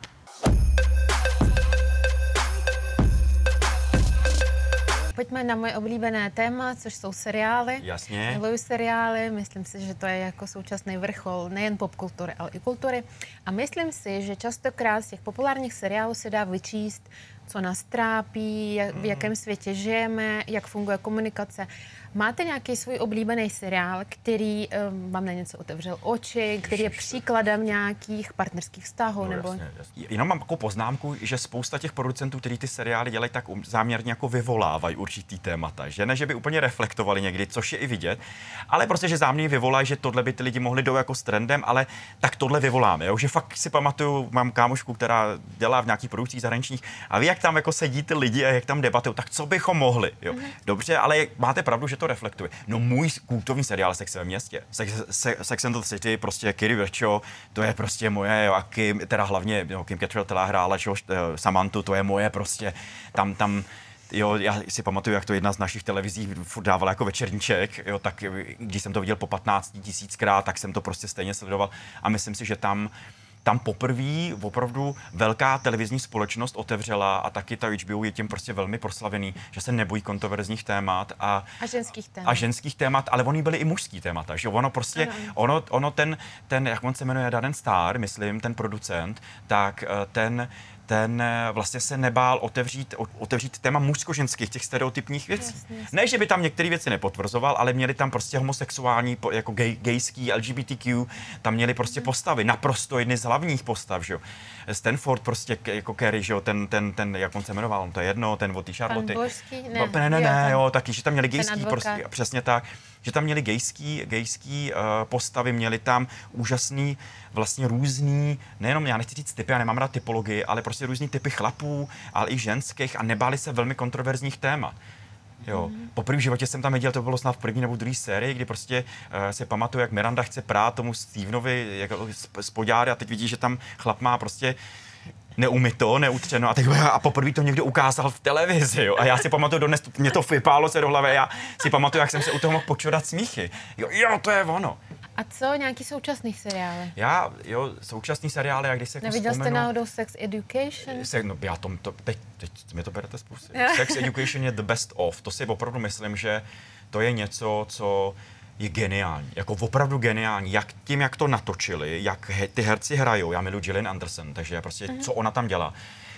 S1: Pojďme na moje oblíbené téma, což jsou seriály.
S2: Jasně.
S1: Miluji seriály, myslím si, že to je jako současný vrchol nejen popkultury, ale i kultury. A myslím si, že častokrát z těch populárních seriálů se dá vyčíst, co nás trápí, jak, v jakém světě žijeme, jak funguje komunikace. Máte nějaký svůj oblíbený seriál, který um, vám na něco otevřel oči, který je příkladem nějakých partnerských vztahů?
S2: No,
S1: nebo...
S2: jasně, jasně. Jenom mám takovou poznámku, že spousta těch producentů, kteří ty seriály dělají, tak záměrně jako vyvolávají určitý témata. Že ne, že by úplně reflektovali někdy, což je i vidět, ale prostě, že záměrně vyvolají, že tohle by ty lidi mohli do jako s trendem, ale tak tohle vyvoláme. Jo? Že fakt si pamatuju, mám kámošku, která dělá v nějakých produkcích zahraničních a ví, jak tam jako sedí ty lidi a jak tam debatují, tak co bychom mohli. Jo? Mm-hmm. Dobře, ale máte pravdu, že to reflektuje. No můj kultovní seriál Sex ve městě. Sex, se, Sex and the City, prostě Kiri Vircho, to je prostě moje, a Kim, teda hlavně jo, Kim Cattrall, která hrála čo, Samantu, to je moje prostě, tam, tam, jo, já si pamatuju, jak to jedna z našich televizí furt dávala jako večerníček, jo, tak když jsem to viděl po patnácti tisíckrát, tak jsem to prostě stejně sledoval a myslím si, že tam Tam poprvé opravdu velká televizní společnost otevřela a taky ta H B O je tím prostě velmi proslavený, že se nebojí kontroverzních témat a,
S1: a ženských témat.
S2: A ženských témat, ale oni byly i mužský témata, že ono prostě, ono, ono ten, ten, jak on se jmenuje, Darren Star, myslím, ten producent, tak ten ten vlastně se nebál otevřít, otevřít téma mužsko-ženských, těch stereotypních věcí. Jasně, jasně. Ne, že by tam některé věci nepotvrzoval, ale měli tam prostě homosexuální, jako gay, gayský, L G B T Q, tam měli prostě hmm. postavy, naprosto jedny z hlavních postav, že jo. Stanford prostě jako Kerry, že jo, ten, ten, ten, jak on se jmenoval, on to je jedno, ten od té Charlotte.
S1: Pan Božský? Ne,
S2: no, ne, ne,
S1: jo,
S2: ne, jo, taky, že tam měli gayský,
S1: prostě,
S2: přesně tak, že tam měli gayský, gayský uh, postavy, měli tam úžasný, vlastně různý, nejenom, já nechci říct typy, já nemám rád typologii, ale prostě různý typy chlapů, ale i ženských a nebáli se velmi kontroverzních témat. Jo. Mm. Po prvním životě jsem tam viděl, to bylo snad v první nebo druhé sérii, kdy prostě uh, se pamatuju, jak Miranda chce prát tomu Stevenovi jako spodňáry a teď vidí, že tam chlap má prostě neumyto, neutřeno a, teď, a poprvé to někdo ukázal v televizi, jo. A já si pamatuju, dodnes mě to vypálo se do hlavy, já si pamatuju, jak jsem se u toho mohl počurat smíchy. Jo, jo, to je ono.
S1: A co nějaký současný seriály?
S2: Já, jo, současný seriály, jak když se jako
S1: Neviděl
S2: vzpomenu,
S1: jste náhodou Sex Education?
S2: Se, no, já tom, to, teď, teď mi to berete způsob. Sex Education je the best of. To si opravdu myslím, že to je něco, co je geniální, jako opravdu geniální, jak tím, jak to natočili, jak he, ty herci hrajou, já miluji Gillian Anderson, takže prostě, mm-hmm. co ona tam dělá.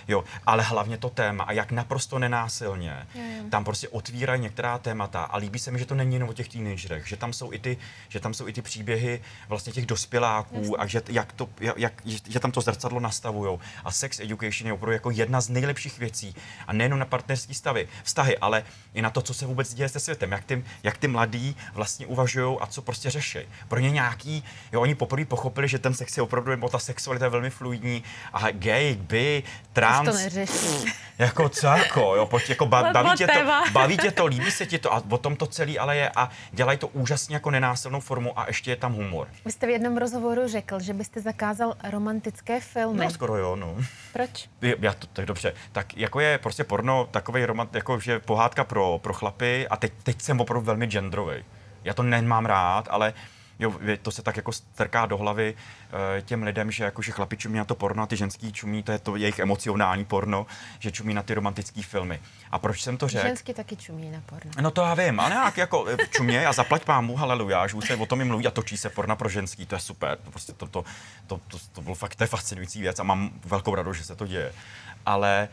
S2: jo, ale hlavně to téma a jak naprosto nenásilně
S1: jo, jo.
S2: tam prostě otvírají některá témata a líbí se mi, že to není jenom o těch teenagerech, že tam jsou i ty, že tam jsou i ty příběhy vlastně těch dospěláků Jasně. a že, jak to, jak, že tam to zrcadlo nastavujou. A sex education je opravdu jako jedna z nejlepších věcí a nejenom na partnerský stavy, vztahy, ale i na to, co se vůbec děje se světem, jak ty, jak ty mladí vlastně uvažují a co prostě řeší. Pro ně nějaký, jo, oni poprvé pochopili, že ten sex je opravdu, nebo ta sexualita je velmi fluidní a gay, bi, trans,
S1: to neřeší.
S2: jako co, jako, jo, pojď, jako ba, baví, tě to, baví tě to, líbí se ti to a o tom to celý ale je a dělají to úžasně jako nenásilnou formu a ještě je tam humor.
S1: Vy jste v jednom rozhovoru řekl, že byste zakázal romantické filmy.
S2: No skoro jo, no.
S1: Proč?
S2: Já to, tak dobře, tak jako je prostě porno takovej romant, jako že pohádka pro, pro chlapy a teď, teď jsem opravdu velmi genderový. Já to nemám rád, ale jo, to se tak jako strká do hlavy uh, těm lidem, že jako že chlapi čumí na to porno a ty ženský čumí, to je to jejich emocionální porno, že čumí na ty romantické filmy. A proč jsem to řekl?
S1: Ženský taky čumí na porno.
S2: No to já vím, ale nějak jako čumě a zaplať pámu, haleluja, že už se o tom jim mluví a točí se porna pro ženský, to je super, to prostě to, to, to, to, to bylo fakt, to je fascinující věc a mám velkou radost, že se to děje. Ale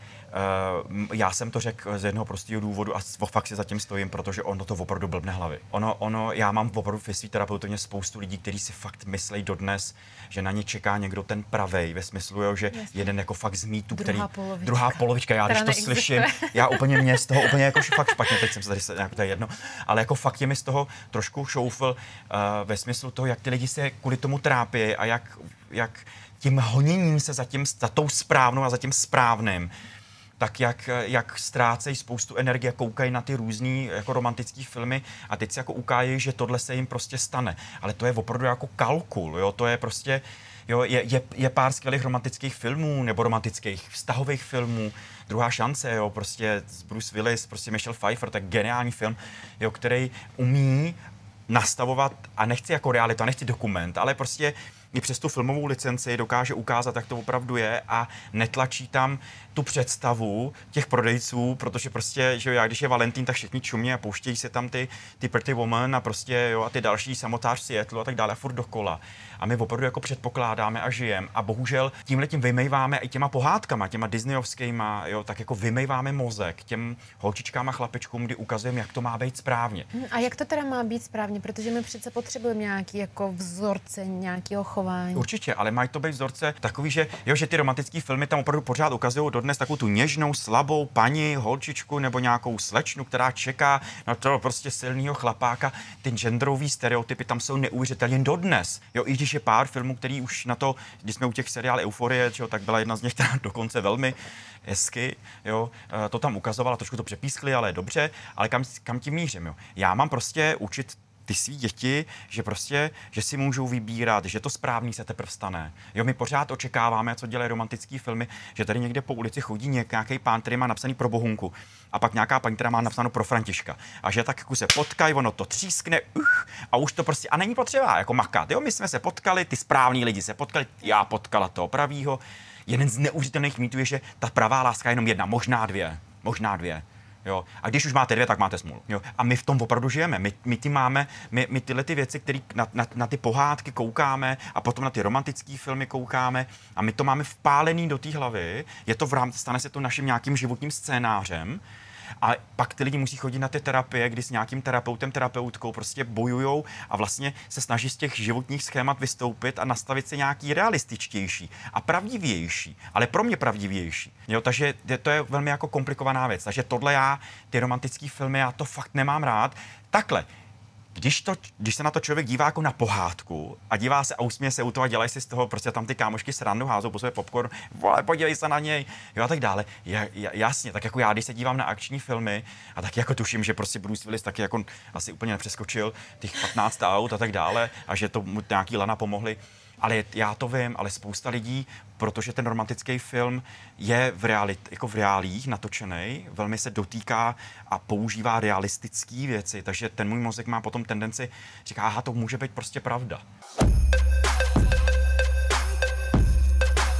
S2: uh, já jsem to řekl z jednoho prostého důvodu a fakt si zatím stojím, protože ono to opravdu blbne hlavy. Ono, ono, já mám opravdu ve svý terapeutovně spoustu lidí, kteří si fakt myslejí dodnes, že na ně čeká někdo ten pravej, ve smyslu, jo, že Jasně. jeden jako fakt z mýtu, který...
S1: Druhá polovička.
S2: Druhá polovička, já když to slyším, já úplně mě z toho úplně jako fakt špatně, teď jsem se tady se, nějak to je jedno, ale jako fakt je mi z toho trošku šoufl uh, ve smyslu toho, jak ty lidi se kvůli tomu trápí a jak, jak tím honěním se za, tím, za tou správnou a za tím správným, tak jak, jak ztrácejí spoustu energie, koukají na ty různý jako romantický filmy a teď si jako ukáží, že tohle se jim prostě stane. Ale to je opravdu jako kalkul, jo, to je prostě, jo, je, je, je pár skvělých romantických filmů nebo romantických vztahových filmů, Druhá šance, jo, prostě Bruce Willis, prostě Michelle Pfeiffer, tak geniální film, jo, který umí nastavovat, a nechci jako realitu, a nechci dokument, ale prostě i přes tu filmovou licenci dokáže ukázat, jak to opravdu je a netlačí tam tu představu těch prodejců, protože prostě, že jo, já když je Valentín, tak všichni čumí a pouštějí se tam ty, ty Pretty Woman a prostě, jo, a ty další samotář Seattle a tak dále a furt dokola. A my opravdu jako předpokládáme a žijeme a bohužel tímhletím vymejváme i těma pohádkama, těma disneyovskýma, jo, tak jako vymejváme mozek těm holčičkám a chlapečkům, kdy ukazujeme, jak to má být správně.
S1: A jak to teda má být správně, protože my přece potřebujeme nějaký jako vzorce, nějakého chování.
S2: Určitě, ale mají to být vzorce takový, že jo, že ty romantické filmy tam opravdu pořád ukazují dodnes takovou tu něžnou, slabou paní, holčičku nebo nějakou slečnu, která čeká na toho prostě silného chlapáka. Ty genderový stereotypy tam jsou neuvěřitelně dodnes. Jo, i když je pár filmů, který už na to, když jsme u těch seriálů Euforie, jo, tak byla jedna z nich, která dokonce velmi hezky, jo, to tam ukazovala, trošku to přepískli, ale dobře, ale kam, kam tím mířím, jo. Já mám prostě učit ty svý děti, že prostě, že si můžou vybírat, že to správný se teprve stane. Jo, my pořád očekáváme, co dělají romantické filmy, že tady někde po ulici chodí nějaký pán, který má napsaný pro Bohunku a pak nějaká paní, která má napsáno pro Františka. A že tak jako se potkají, ono to třískne, uh, a už to prostě, a není potřeba jako makat. Jo, my jsme se potkali, ty správní lidi se potkali, já potkala toho pravýho. Jeden z neuvěřitelných mýtů je, že ta pravá láska je jenom jedna, možná dvě, možná dvě. Jo. A když už máte dvě, tak máte smůlu. Jo. A my v tom opravdu žijeme. My, my, ty máme, my, my tyhle ty věci, které na, na, na ty pohádky koukáme a potom na ty romantické filmy koukáme a my to máme vpálený do té hlavy. Je to v rámci, stane se to naším nějakým životním scénářem. A pak ty lidi musí chodit na ty terapie, kdy s nějakým terapeutem, terapeutkou prostě bojujou a vlastně se snaží z těch životních schémat vystoupit a nastavit se nějaký realističtější a pravdivější, ale pro mě pravdivější. Jo, takže to je velmi jako komplikovaná věc. Takže tohle já, ty romantické filmy, já to fakt nemám rád. Takhle. Když, to, když se na to člověk dívá jako na pohádku a dívá se a usměje se u toho a dělají si z toho prostě tam ty kámošky srandu, házou po sobě popcorn, vole, podívej se na něj, jo a tak dále. Ja, ja, jasně, tak jako já, když se dívám na akční filmy a taky jako tuším, že prostě Bruce Willis taky jako asi úplně nepřeskočil těch patnáct aut a tak dále a že to mu nějaký lana pomohli. Ale já to vím, ale spousta lidí, protože ten romantický film je v, realit, jako v reálích natočený, velmi se dotýká a používá realistické věci, takže ten můj mozek má potom tendenci říká, aha, to může být prostě pravda.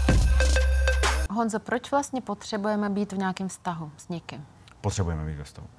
S1: Honzo, proč vlastně potřebujeme být v nějakém vztahu s někým?
S2: Potřebujeme být ve vztahu.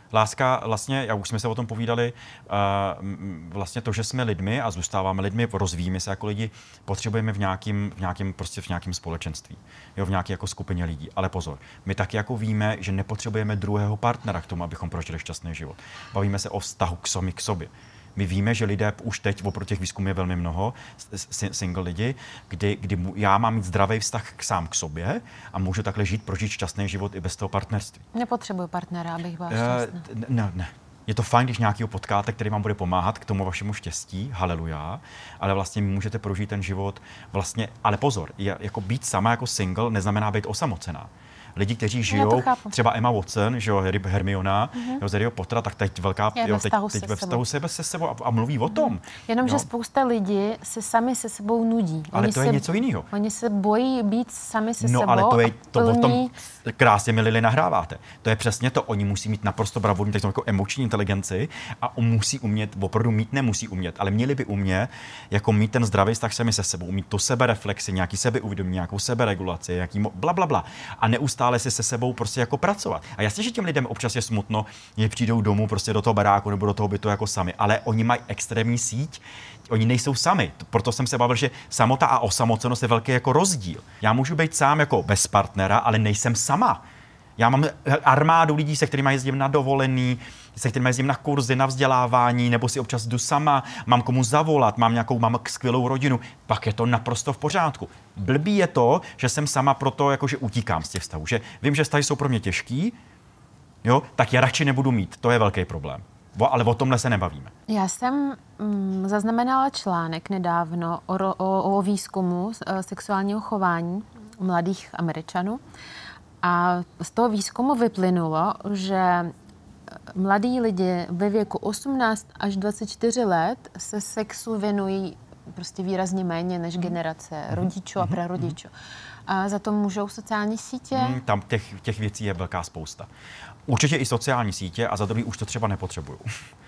S2: Láska, vlastně, já už jsme se o tom povídali, uh, vlastně to, že jsme lidmi a zůstáváme lidmi, rozvíjíme se jako lidi, potřebujeme v nějakým, v nějakým, prostě v nějakém společenství, jo, v nějaké jako skupině lidí. Ale pozor, my taky jako víme, že nepotřebujeme druhého partnera k tomu, abychom prožili šťastný život. Bavíme se o vztahu k sami k sobě. My víme, že lidé už teď, oproti těch výzkumů je velmi mnoho, single lidi, kdy, kdy já mám mít zdravý vztah k sám k sobě a můžu takhle žít, prožít šťastný život i bez toho partnerství.
S1: Nepotřebuji partnera, abych byla šťastná.
S2: Uh, ne, ne. Je to fajn, když nějakýho potkáte, který vám bude pomáhat k tomu vašemu štěstí, haleluja, ale vlastně můžete prožít ten život vlastně, ale pozor, je, jako být sama jako single neznamená být osamocená. Lidi, kteří žijou, třeba Emma Watson, že jo, Hermiona, mm-hmm. jo, z Harryho Pottera, tak teď velká,
S1: je
S2: jo,
S1: teď,
S2: teď ve vztahu sebe se sebou a, a mluví o tom.
S1: Jenomže spousta lidí se sami se sebou nudí.
S2: Ale
S1: oni
S2: to je
S1: se,
S2: něco jiného.
S1: Oni se bojí být sami se
S2: no,
S1: sebou.
S2: No ale to je, to
S1: plní...
S2: o tom krásně mi Lili nahráváte. To je přesně to, oni musí mít naprosto bravurní jako emoční inteligenci a musí umět, opravdu mít nemusí umět, ale měli by umět jako mít ten zdravý vztah sami se sebou, mít tu sebereflexi, nějaký sebeuvědomění, nějakou seberegulaci, nějaký bla, bla, bla. A neustále si se sebou prostě jako pracovat. A jasně, že těm lidem občas je smutno, že přijdou domů prostě do toho baráku nebo do toho bytu jako sami, ale oni mají extrémní síť, oni nejsou sami. Proto jsem se bavil, že samota a osamocenost je velký jako rozdíl. Já můžu být sám jako bez partnera, ale nejsem sama. Já mám armádu lidí, se kterými jezdím na dovolený, se kterými jezdím na kurzy, na vzdělávání, nebo si občas jdu sama, mám komu zavolat, mám nějakou mám skvělou rodinu, pak je to naprosto v pořádku. Blbý je to, že jsem sama proto, jakože utíkám z těch vztahů, že vím, že vztahy jsou pro mě těžký, jo, tak je radši nebudu mít, to je velký problém. Ale o tomhle se nebavíme.
S1: Já jsem mm, zaznamenala článek nedávno o, o, o výzkumu sexuálního chování mladých Američanů. A z toho výzkumu vyplynulo, že mladí lidi ve věku osmnáct až dvacet čtyři let se sexu věnují prostě výrazně méně než generace rodičů a prarodičů. A za to můžou sociální sítě?
S2: Hmm, tam těch, těch věcí je velká spousta. Určitě i sociální sítě a za druhý už to třeba nepotřebují.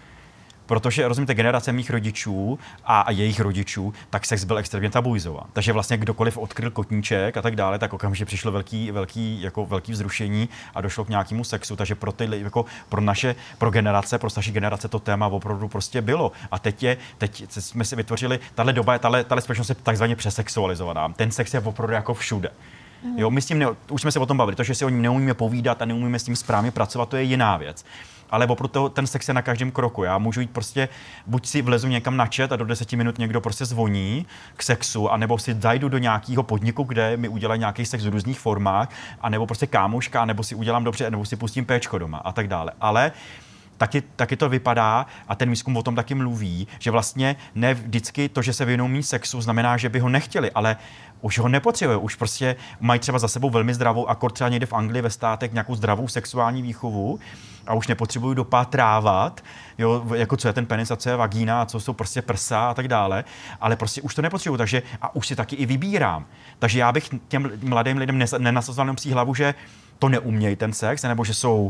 S2: Protože, rozumíte, generace mých rodičů a, a jejich rodičů, tak sex byl extrémně tabuizován. Takže vlastně kdokoliv odkryl kotníček a tak dále, tak okamžitě přišlo velký, velký, jako velký vzrušení a došlo k nějakému sexu. Takže pro, ty, jako pro naše, pro generace, pro starší generace to téma opravdu prostě bylo. A teď, je, teď jsme si vytvořili, tahle doba, tahle, tahle společnost je takzvaně přesexualizovaná. Ten sex je opravdu jako všude. Mm. Jo, my s tím ne, už jsme se o tom bavili, to, že si o něm neumíme povídat a neumíme s tím správně pracovat, to je jiná věc. Ale opravdu ten sex je na každém kroku. Já můžu jít prostě, buď si vlezu někam na chat a do deseti minut někdo prostě zvoní k sexu, anebo si zajdu do nějakého podniku, kde mi udělají nějaký sex v různých formách, anebo prostě kámoška, nebo si udělám dobře, nebo si pustím péčko doma a tak dále. Ale Taky, taky to vypadá, a ten výzkum o tom taky mluví, že vlastně ne vždycky to, že se věnují mít sexu, znamená, že by ho nechtěli, ale už ho nepotřebují. Už prostě mají třeba za sebou velmi zdravou, akord třeba někde v Anglii ve státech nějakou zdravou sexuální výchovu a už nepotřebují dopátrávat, jo, jako co je ten penis a co je vagína a co jsou prostě prsa a tak dále, ale prostě už to nepotřebují, takže a už si taky i vybírám. Takže já bych těm mladým lidem nenasazoval psí hlavu, že to neumějí ten sex, nebo že jsou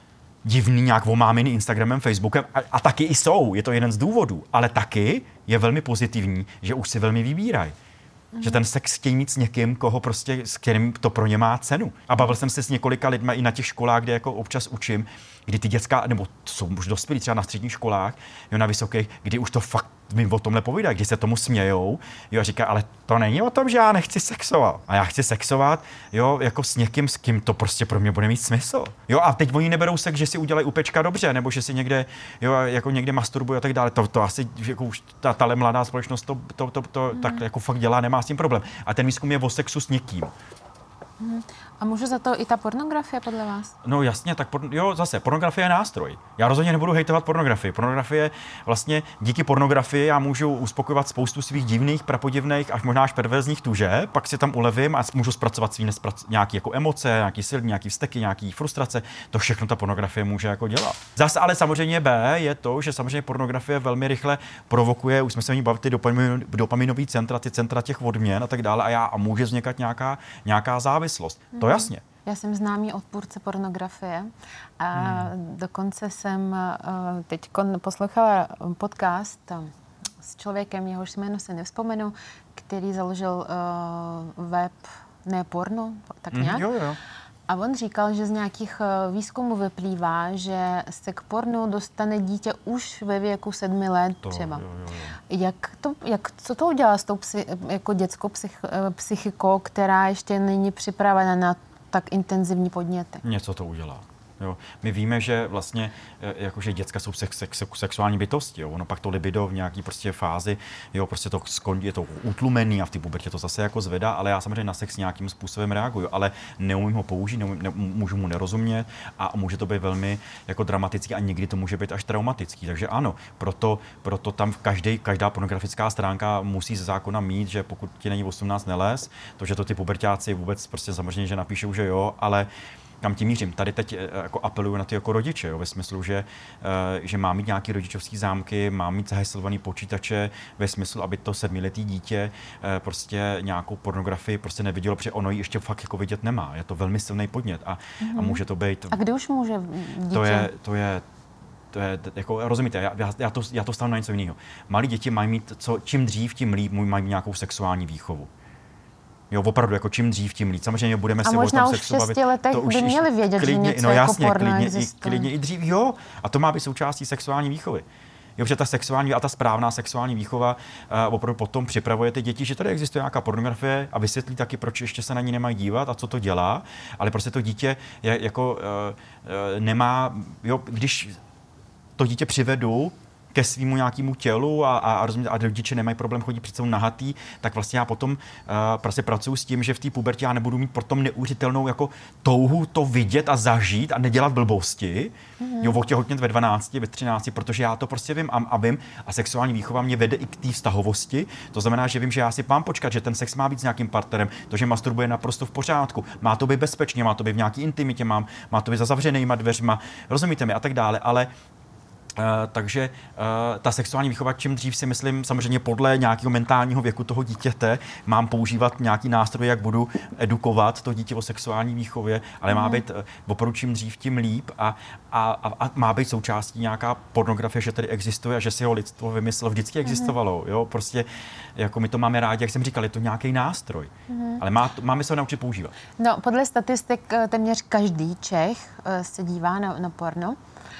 S2: divný, nějak omámený Instagramem, Facebookem a, a taky i jsou, je to jeden z důvodů, ale taky je velmi pozitivní, že už si velmi vybírají. Mm. Že ten sex chtějí mít s někým, koho prostě, s kterým to pro ně má cenu. A bavil jsem se s několika lidmi i na těch školách, kde jako občas učím, kdy ty dětská, nebo jsou už dospělí třeba na středních školách, jo, na vysokých, kdy už to fakt mi o tomhle povídají, kdy se tomu smějou, jo, a říká, ale to není o tom, že já nechci sexovat. A já chci sexovat, jo, jako s někým, s kým to prostě pro mě bude mít smysl. Jo, a teď oni neberou sex, že si udělají upečka dobře, nebo že si někde, jo, jako někde masturbují a tak dále. To, to asi, jako už ta, tahle mladá společnost to, to, to, to hmm. tak jako fakt dělá, nemá s tím problém. A ten výzkum je o sexu s někým.
S1: Hmm. A může za to i ta pornografie podle vás?
S2: No jasně, tak por, jo, zase, pornografie je nástroj. Já rozhodně nebudu hejtovat pornografii. Pornografie, vlastně díky pornografii já můžu uspokojovat spoustu svých divných, prapodivných, až možná až perverzních tužeb, pak si tam ulevím a můžu zpracovat svý nesprac- nějaký jako emoce, nějaký silný, nějaký vzteky, nějaký frustrace. To všechno ta pornografie může jako dělat. Zase ale samozřejmě B je to, že samozřejmě pornografie velmi rychle provokuje, už jsme se o ní bavili, ty dopamin, dopaminové centra, ty centra těch odměn a tak dále a, já, a může vznikat nějaká, nějaká závislost. Hmm. To jasně.
S1: Já jsem známý odpůrce pornografie a hmm. dokonce jsem teď poslouchala podcast s člověkem, jehož jméno se nevzpomenu, který založil uh, web Ne porno, tak nějak.
S2: Hmm, jo, jo.
S1: A on říkal, že z nějakých výzkumů vyplývá, že se k pornu dostane dítě už ve věku sedmi let
S2: to,
S1: třeba.
S2: Jo, jo, jo.
S1: Jak to, jak, co to udělá s tou psy, jako dětskou psych, psychikou, která ještě není připravena na tak intenzivní podněty?
S2: Něco to udělá. Jo. My víme, že vlastně jakože děcka jsou sex, sex, sexuální bytosti. Jo. Ono pak to libido v nějaký prostě fázi, jo, prostě to skon, je to utlumený a v té pubertě to zase jako zvedá, ale já samozřejmě na sex nějakým způsobem reaguju, ale neumím ho použít, neumím, ne, můžu mu nerozumět a může to být velmi jako dramatický a někdy to může být až traumatický. Takže ano, proto, proto tam každý, každá pornografická stránka musí ze zákona mít, že pokud ti není osmnáct, nelez, to, že to ty puberťáci vůbec prostě samozřejmě, že napíšou, že jo, ale kam tím mířím? Tady teď jako apeluju na ty jako rodiče, jo, ve smyslu, že, že má mít nějaký rodičovský zámky, má mít zaheslovaný počítače, ve smyslu, aby to sedmiletý dítě prostě nějakou pornografii prostě nevidělo, protože ono ji ještě fakt jako vidět nemá. Je to velmi silný podnět a, mm-hmm. a může to být...
S1: A kdy už může dítě?
S2: To je, to je To je, jako, rozumíte, já, já, to, já to stavím na něco jiného. Malí děti mají mít, co, čím dřív, tím líp, mají mít nějakou sexuální výchovu. Jo, opravdu, jako čím dřív, tím líp. Samozřejmě budeme
S1: a
S2: se o tom sexu bavit.
S1: A možná už v šesti letech
S2: to už
S1: by měli vědět,
S2: klidně,
S1: že něco
S2: no, jasně,
S1: jako porno
S2: klidně,
S1: existuje.
S2: I, klidně i dřív, jo. A to má být součástí sexuální výchovy. Jo, protože ta sexuální a ta správná sexuální výchova uh, opravdu potom připravuje ty děti, že tady existuje nějaká pornografie a vysvětlí taky, proč ještě se na ní nemají dívat a co to dělá. Ale prostě to dítě je, jako uh, uh, nemá, jo, když to dítě přivedu ke svýmu nějakému tělu a, a, a rodiče nemají problém chodit před sebou nahatý, tak vlastně já potom uh, prostě pracuji s tím, že v té pubertě já nebudu mít potom neuvěřitelnou jako touhu to vidět a zažít a nedělat blbosti. Mm-hmm. Jo, otěhotnět ve dvanácti, ve třinácti, protože já to prostě vím a, a vím a sexuální výchova mě vede i k té vztahovosti. To znamená, že vím, že já si mám počkat, že ten sex má být s nějakým partnerem, to, že masturbuje naprosto v pořádku, má to být bezpečně, má to být v nějaký intimitě, mám, má to být za zavřenýma dveřma, rozumíte mi a tak dále, ale Uh, takže uh, ta sexuální výchova, čím dřív si myslím, samozřejmě podle nějakého mentálního věku toho dítěte, mám používat nějaký nástroj, jak budu edukovat to dítě o sexuální výchově, ale mm. má být uh, opravdu čím dřív, tím líp a, a, a, a má být součástí nějaká pornografie, že tady existuje a že si ho lidstvo vymyslelo, vždycky existovalo, jo, prostě jako my to máme rádi, jak jsem říkal, je to nějaký nástroj, mm. ale má, máme se ho naučit používat.
S1: No, podle statistik téměř každý Čech uh, se dívá na, na porno.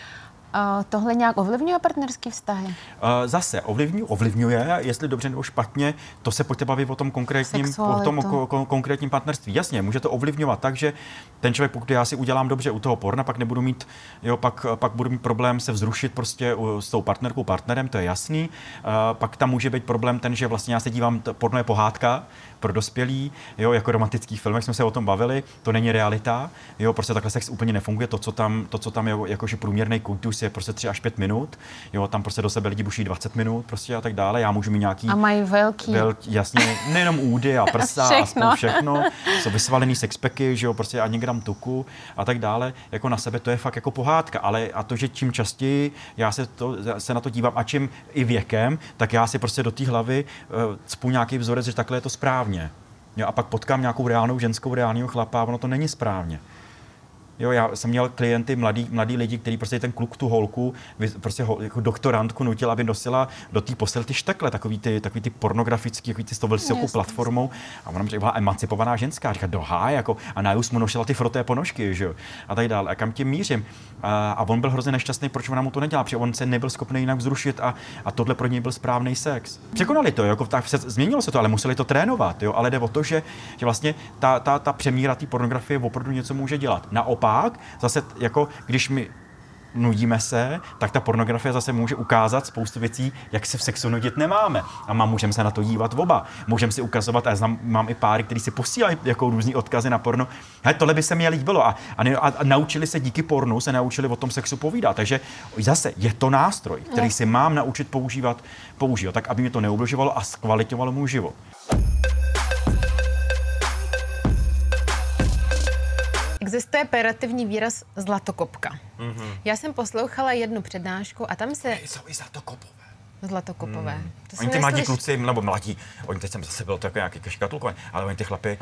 S1: Uh, tohle nějak ovlivňuje partnerský vztahy? Uh,
S2: zase ovlivňuje, ovlivňuje, jestli dobře nebo špatně, to se pojďte bavit o tom konkrétním, o tom ko, ko, konkrétním partnerství. Jasně, může to ovlivňovat tak, že ten člověk, pokud já si udělám dobře u toho porna, pak nebudu mít, jo, pak, pak budu mít problém se vzrušit prostě s tou partnerkou, partnerem, to je jasný. Uh, pak tam může být problém ten, že vlastně já se dívám, porno je pohádka pro dospělí, jo, jako romantických filmech jsme se o tom bavili, to není realita, jo, prostě takhle sex úplně nefunguje, to, co tam, to, co tam je jakože průměrný kultus je prostě tři až pět minut, jo, tam prostě do sebe lidi buší dvacet minut prostě a tak dále, já můžu mít nějaký...
S1: A mají velký...
S2: velký jasně, nejenom údy a prsa
S1: všechno.
S2: a všechno, jsou vysvalený sexpacky, že jo, prostě ani gram tuku a tak dále, jako na sebe to je fakt jako pohádka, ale a to, že čím častěji já se, to, se na to dívám a čím i věkem, tak já si prostě do té hlavy uh, cpu nějaký vzorec, že takhle je to správně. Jo, a pak potkám nějakou reálnou ženskou, reálného chlapa a ono to není správně. Jo, já jsem měl klienty, mladý, mladý lidi, který prostě ten kluk, tu holku, prostě ho, jako doktorantku nutil, aby nosila do té postel ty štekle, takový ty, takový ty pornografický, takový ty s tou vysokou platformou. A ona mi byla emancipovaná ženská, říká, dohá, jako, a najednou mu nosila ty froté ponožky, že jo, a tak dále. A kam tím mířím? A, a on byl hrozně nešťastný, proč ona mu to nedělá, protože on se nebyl schopný jinak vzrušit a, a tohle pro něj byl správný sex. Překonali to, jako, tak se, změnilo se to, ale museli to trénovat, jo, ale jde o to, že, že vlastně ta, ta, ta přemíra té pornografie opravdu něco může dělat. Naopak, zase jako když my nudíme se, tak ta pornografie zase může ukázat spoustu věcí, jak se v sexu nudit nemáme. A má, můžeme se na to dívat oba. Můžeme si ukazovat, a já znám, mám i páry, kteří si posílají jako různý odkazy na porno. Hele, tohle by se mi líbilo. A, a, a naučili se díky pornu, se naučili o tom sexu povídat. Takže zase je to nástroj, který si mám naučit používat, používat tak, aby mě to neubližovalo a zkvalitňovalo můj život.
S1: Existuje pejorativní výraz zlatokopka. Mm-hmm. Já jsem poslouchala jednu přednášku a tam se...
S2: Jsou i zlatokopové.
S1: Zlatokopové.
S2: Mm. Oni ty mladí kluci, nebo mladí, oni teď jsem zase byl takový nějaký škatulkovaný, ale oni ty chlapi,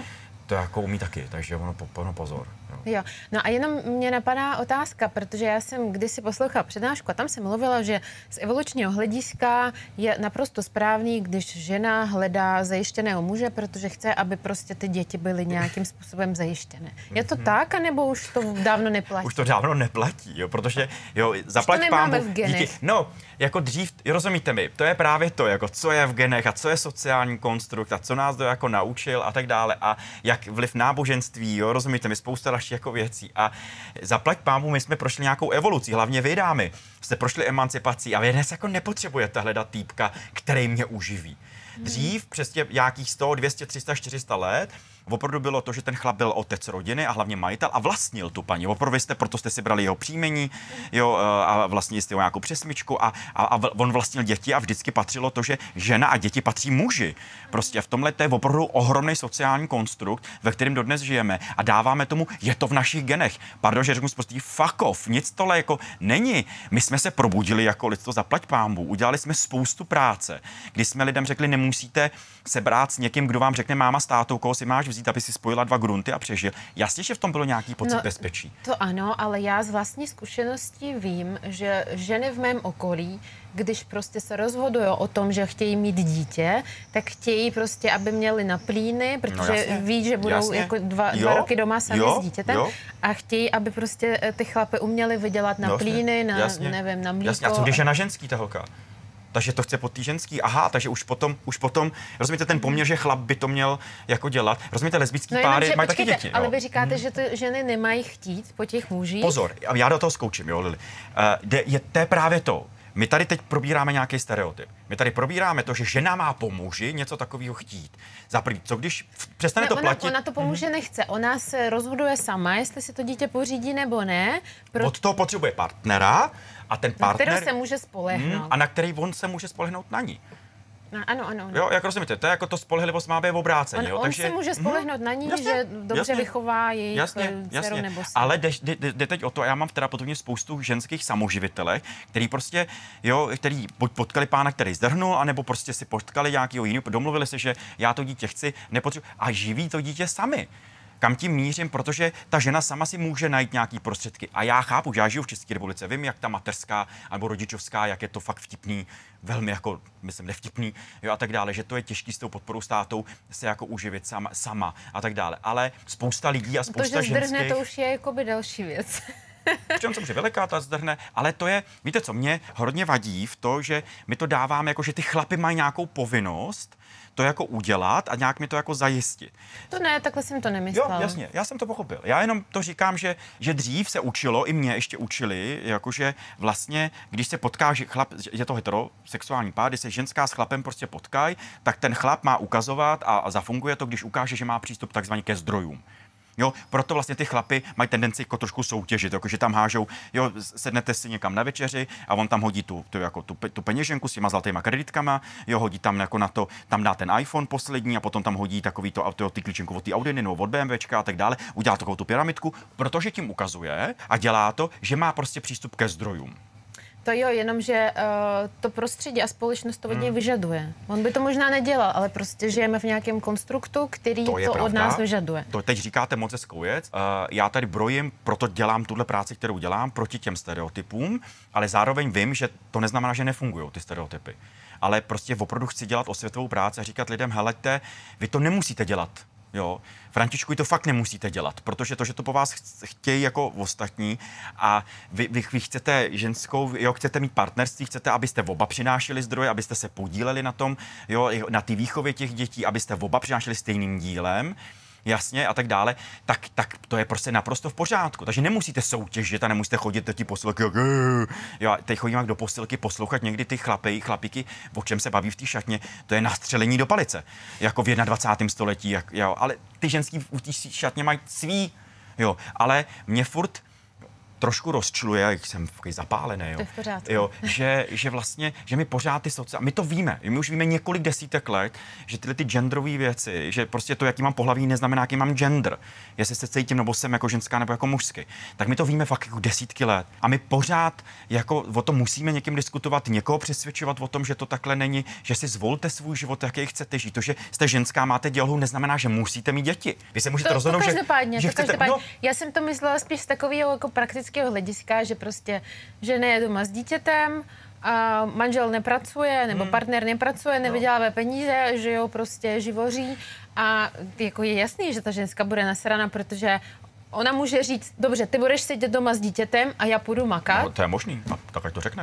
S2: to jako umí taky, takže ono, ono pozor. Jo.
S1: Jo, no a jenom mě napadá otázka, protože já jsem kdysi poslouchala přednášku a tam se mluvila, že z evolučního hlediska je naprosto správný, když žena hledá zajištěného muže, protože chce, aby prostě ty děti byly nějakým způsobem zajištěné. Je to tak, anebo už to dávno neplatí?
S2: Už to dávno neplatí, jo, protože jo, zaplať pánbu díky. No, jako dřív, rozumíte mi, to je právě to, jako co je v genech a co je sociální konstrukt a co nás to jako naučil a tak dále a jak vliv náboženství, jo, rozumíte mi, spousta dalších jako věcí a zaplať pánbu, my jsme prošli nějakou evolucí, hlavně vy dámy, jste prošli emancipací a vy dnes jako nepotřebujete hledat týpka, který mě uživí. Dřív přes tě nějakých sto, dvě stě, tři sta, čtyři sta let opravdu bylo to, že ten chlap byl otec rodiny a hlavně majitel a vlastnil tu paní. Opravdu jste, proto jste si brali jeho příjmení, jo, a vlastnili jste ho nějakou přesmičku a, a, a on vlastnil děti a vždycky patřilo to, že žena a děti patří muži. Prostě v tomhle to je opravdu ohromný sociální konstrukt, ve kterém dodnes žijeme a dáváme tomu, je to v našich genech. Pardon, že řeknu prostě fuck off, nic tohle jako není. My jsme se probudili jako lidstvo zaplať pánbu, udělali jsme spoustu práce, kdy jsme lidem řekli, nemusíte se brát s někým, kdo vám řekne máma s tátou, koho si máš vzít, aby si spojila dva grunty a přežil. Jasně, že v tom bylo nějaký pocit no, bezpečí.
S1: To ano, ale já z vlastní zkušenosti vím, že ženy v mém okolí, když prostě se rozhodují o tom, že chtějí mít dítě, tak chtějí prostě, aby měli na plíny, protože no, ví, že budou jasně. jako dva, dva roky doma sami jo, s dítětem jo. a chtějí, aby prostě ty chlapy uměli vydělat na jasně, plíny, na, jasně. nevím, na mlíko.
S2: Jasně. A co když je na ženský ta holka? Takže to chce po té ženský. Aha, takže už potom, už potom, rozumíte, ten poměr, že chlap by to měl jako dělat. Rozumíte, lesbický no páry mají taky děti.
S1: Ale
S2: jo.
S1: vy říkáte, hmm. že ty ženy nemají chtít po těch mužích.
S2: Pozor, já do toho zkoučím, jo, Lili. Uh, je, to je právě to. My tady teď probíráme nějaký stereotyp. My tady probíráme to, že žena má po muži něco takového chtít. Za první, co když přestane
S1: ne,
S2: to
S1: ona,
S2: platit?
S1: Ona to po muži mm-hmm. nechce. Ona se rozhoduje sama, jestli si to dítě pořídí nebo ne.
S2: Pro... Od toho potřebuje partnera a ten partner...
S1: Na který se může spolehnout.
S2: Mm, a na který on se může spolehnout na ní.
S1: No, ano, ano, ano.
S2: Jo, jak rozumíte, to je jako to spolehlivost má být v obráceně.
S1: On,
S2: jo,
S1: on
S2: takže,
S1: se může spolehnout mm, na ní, jasně, že dobře jasně, vychová jejich
S2: jasně,
S1: dceru nebo syna.
S2: Ale jde, jde, jde teď o to, já mám v terapeutovně spoustu ženských samoživitelek, který prostě, jo, který buď potkali pána, který zdrhnul, anebo prostě si potkali nějakýho jiného, domluvili se, že já to dítě chci, nepotřebuji a živí to dítě sami. Kam tím mířím, protože ta žena sama si může najít nějaký prostředky. A já chápu, že já žiju v České republice, vím, jak ta mateřská nebo rodičovská, jak je to fakt vtipný, velmi jako, myslím, nevtipný, jo, a tak dále, že to je těžký s tou podporou státou se jako uživit sama, sama a tak dále. Ale spousta lidí a spousta
S1: to, že
S2: ženských...
S1: zdrhne, to už je jakoby další věc.
S2: Včem se může velikat a zdrhne, ale to je, víte co, mě hodně vadí v to, že my to dáváme jako, že ty chlapy mají nějakou povinnost to jako udělat a nějak mi to jako zajistit.
S1: To ne, takhle jsem to nemyslel.
S2: Jo, jasně, já jsem to pochopil. Já jenom to říkám, že, že dřív se učilo, i mě ještě učili, jakože vlastně, když se potká, že chlap, je to heterosexuální pár, když se ženská s chlapem prostě potkají, tak ten chlap má ukazovat a, a zafunguje to, když ukáže, že má přístup takzvaně ke zdrojům. Jo, proto vlastně ty chlapy mají tendenci jako trošku soutěžit, jako že tam hážou, jo, sednete si někam na večeři a on tam hodí tu, tu, jako tu, tu peněženku s těma zlatýma kreditkama, jo, hodí tam jako na to, tam dá ten iPhone poslední a potom tam hodí takový to, to ty klíčenku od té Audiny nebo od BMWčka a tak dále, udělá takovou tu pyramidku, protože tím ukazuje a dělá to, že má prostě přístup ke zdrojům.
S1: To jo, jenomže uh, to prostředí a společnost to od něj hmm. vyžaduje. On by to možná nedělal, ale prostě žijeme v nějakém konstruktu, který to, to od nás vyžaduje.
S2: To teď říkáte moc hezkou věc. Uh, já tady brojím, proto dělám tuhle práci, kterou dělám, proti těm stereotypům, ale zároveň vím, že to neznamená, že nefungují ty stereotypy. Ale prostě opravdu chci dělat osvětovou práci a říkat lidem, heleďte, vy to nemusíte dělat. Jo, Františku, to fakt nemusíte dělat, protože to, že to po vás chtějí jako ostatní a vy, vy, vy chcete ženskou, jo, chcete mít partnerství, chcete, abyste oba přinášeli zdroje, abyste se podíleli na tom, jo, na té výchově těch dětí, abyste oba přinášeli stejným dílem, jasně, a tak dále, tak, tak to je prostě naprosto v pořádku. Takže nemusíte soutěžit a nemusíte chodit do ty posilky, jak, jo, teď chodím do posilky poslouchat někdy ty chlapy, chlapíky, o čem se baví v té šatně, to je nastřelení do palice, jako v dvacátém prvním století, jak, jo, ale ty ženský v té šatně mají svý, jo, ale mě furt, trošku rozčiluje, jak jsem takový zapálený, jo. Jo, že, že vlastně, že my pořád ty sociální, my to víme, my už víme několik desítek let, že tyhle ty genderové věci, že prostě to, jaký mám pohlaví, neznamená, jaký mám gender, jestli se cítím nebo jsem jako ženská nebo jako mužský, tak my to víme fakt jako desítky let a my pořád jako o tom musíme někým diskutovat, někoho přesvědčovat o tom, že to takhle není, že si zvolte svůj život, jaký chcete žít. To, že jste ženská, máte dělohu, neznamená, že musíte mít děti. Vy se můžete
S1: to,
S2: rozhodnout,
S1: to
S2: že, že
S1: to
S2: chcete, no.
S1: Já jsem to myslela spíš z takového jako praktického hlediska, že prostě žena je doma s dítětem, a manžel nepracuje, nebo hmm. partner nepracuje, nevydělávají peníze, žijou prostě živoří a jako je jasný, že ta ženská bude nasrana, protože ona může říct, dobře, ty budeš sedět doma s dítětem a já půjdu makat.
S2: No, to je možný, no, tak ať to řekne.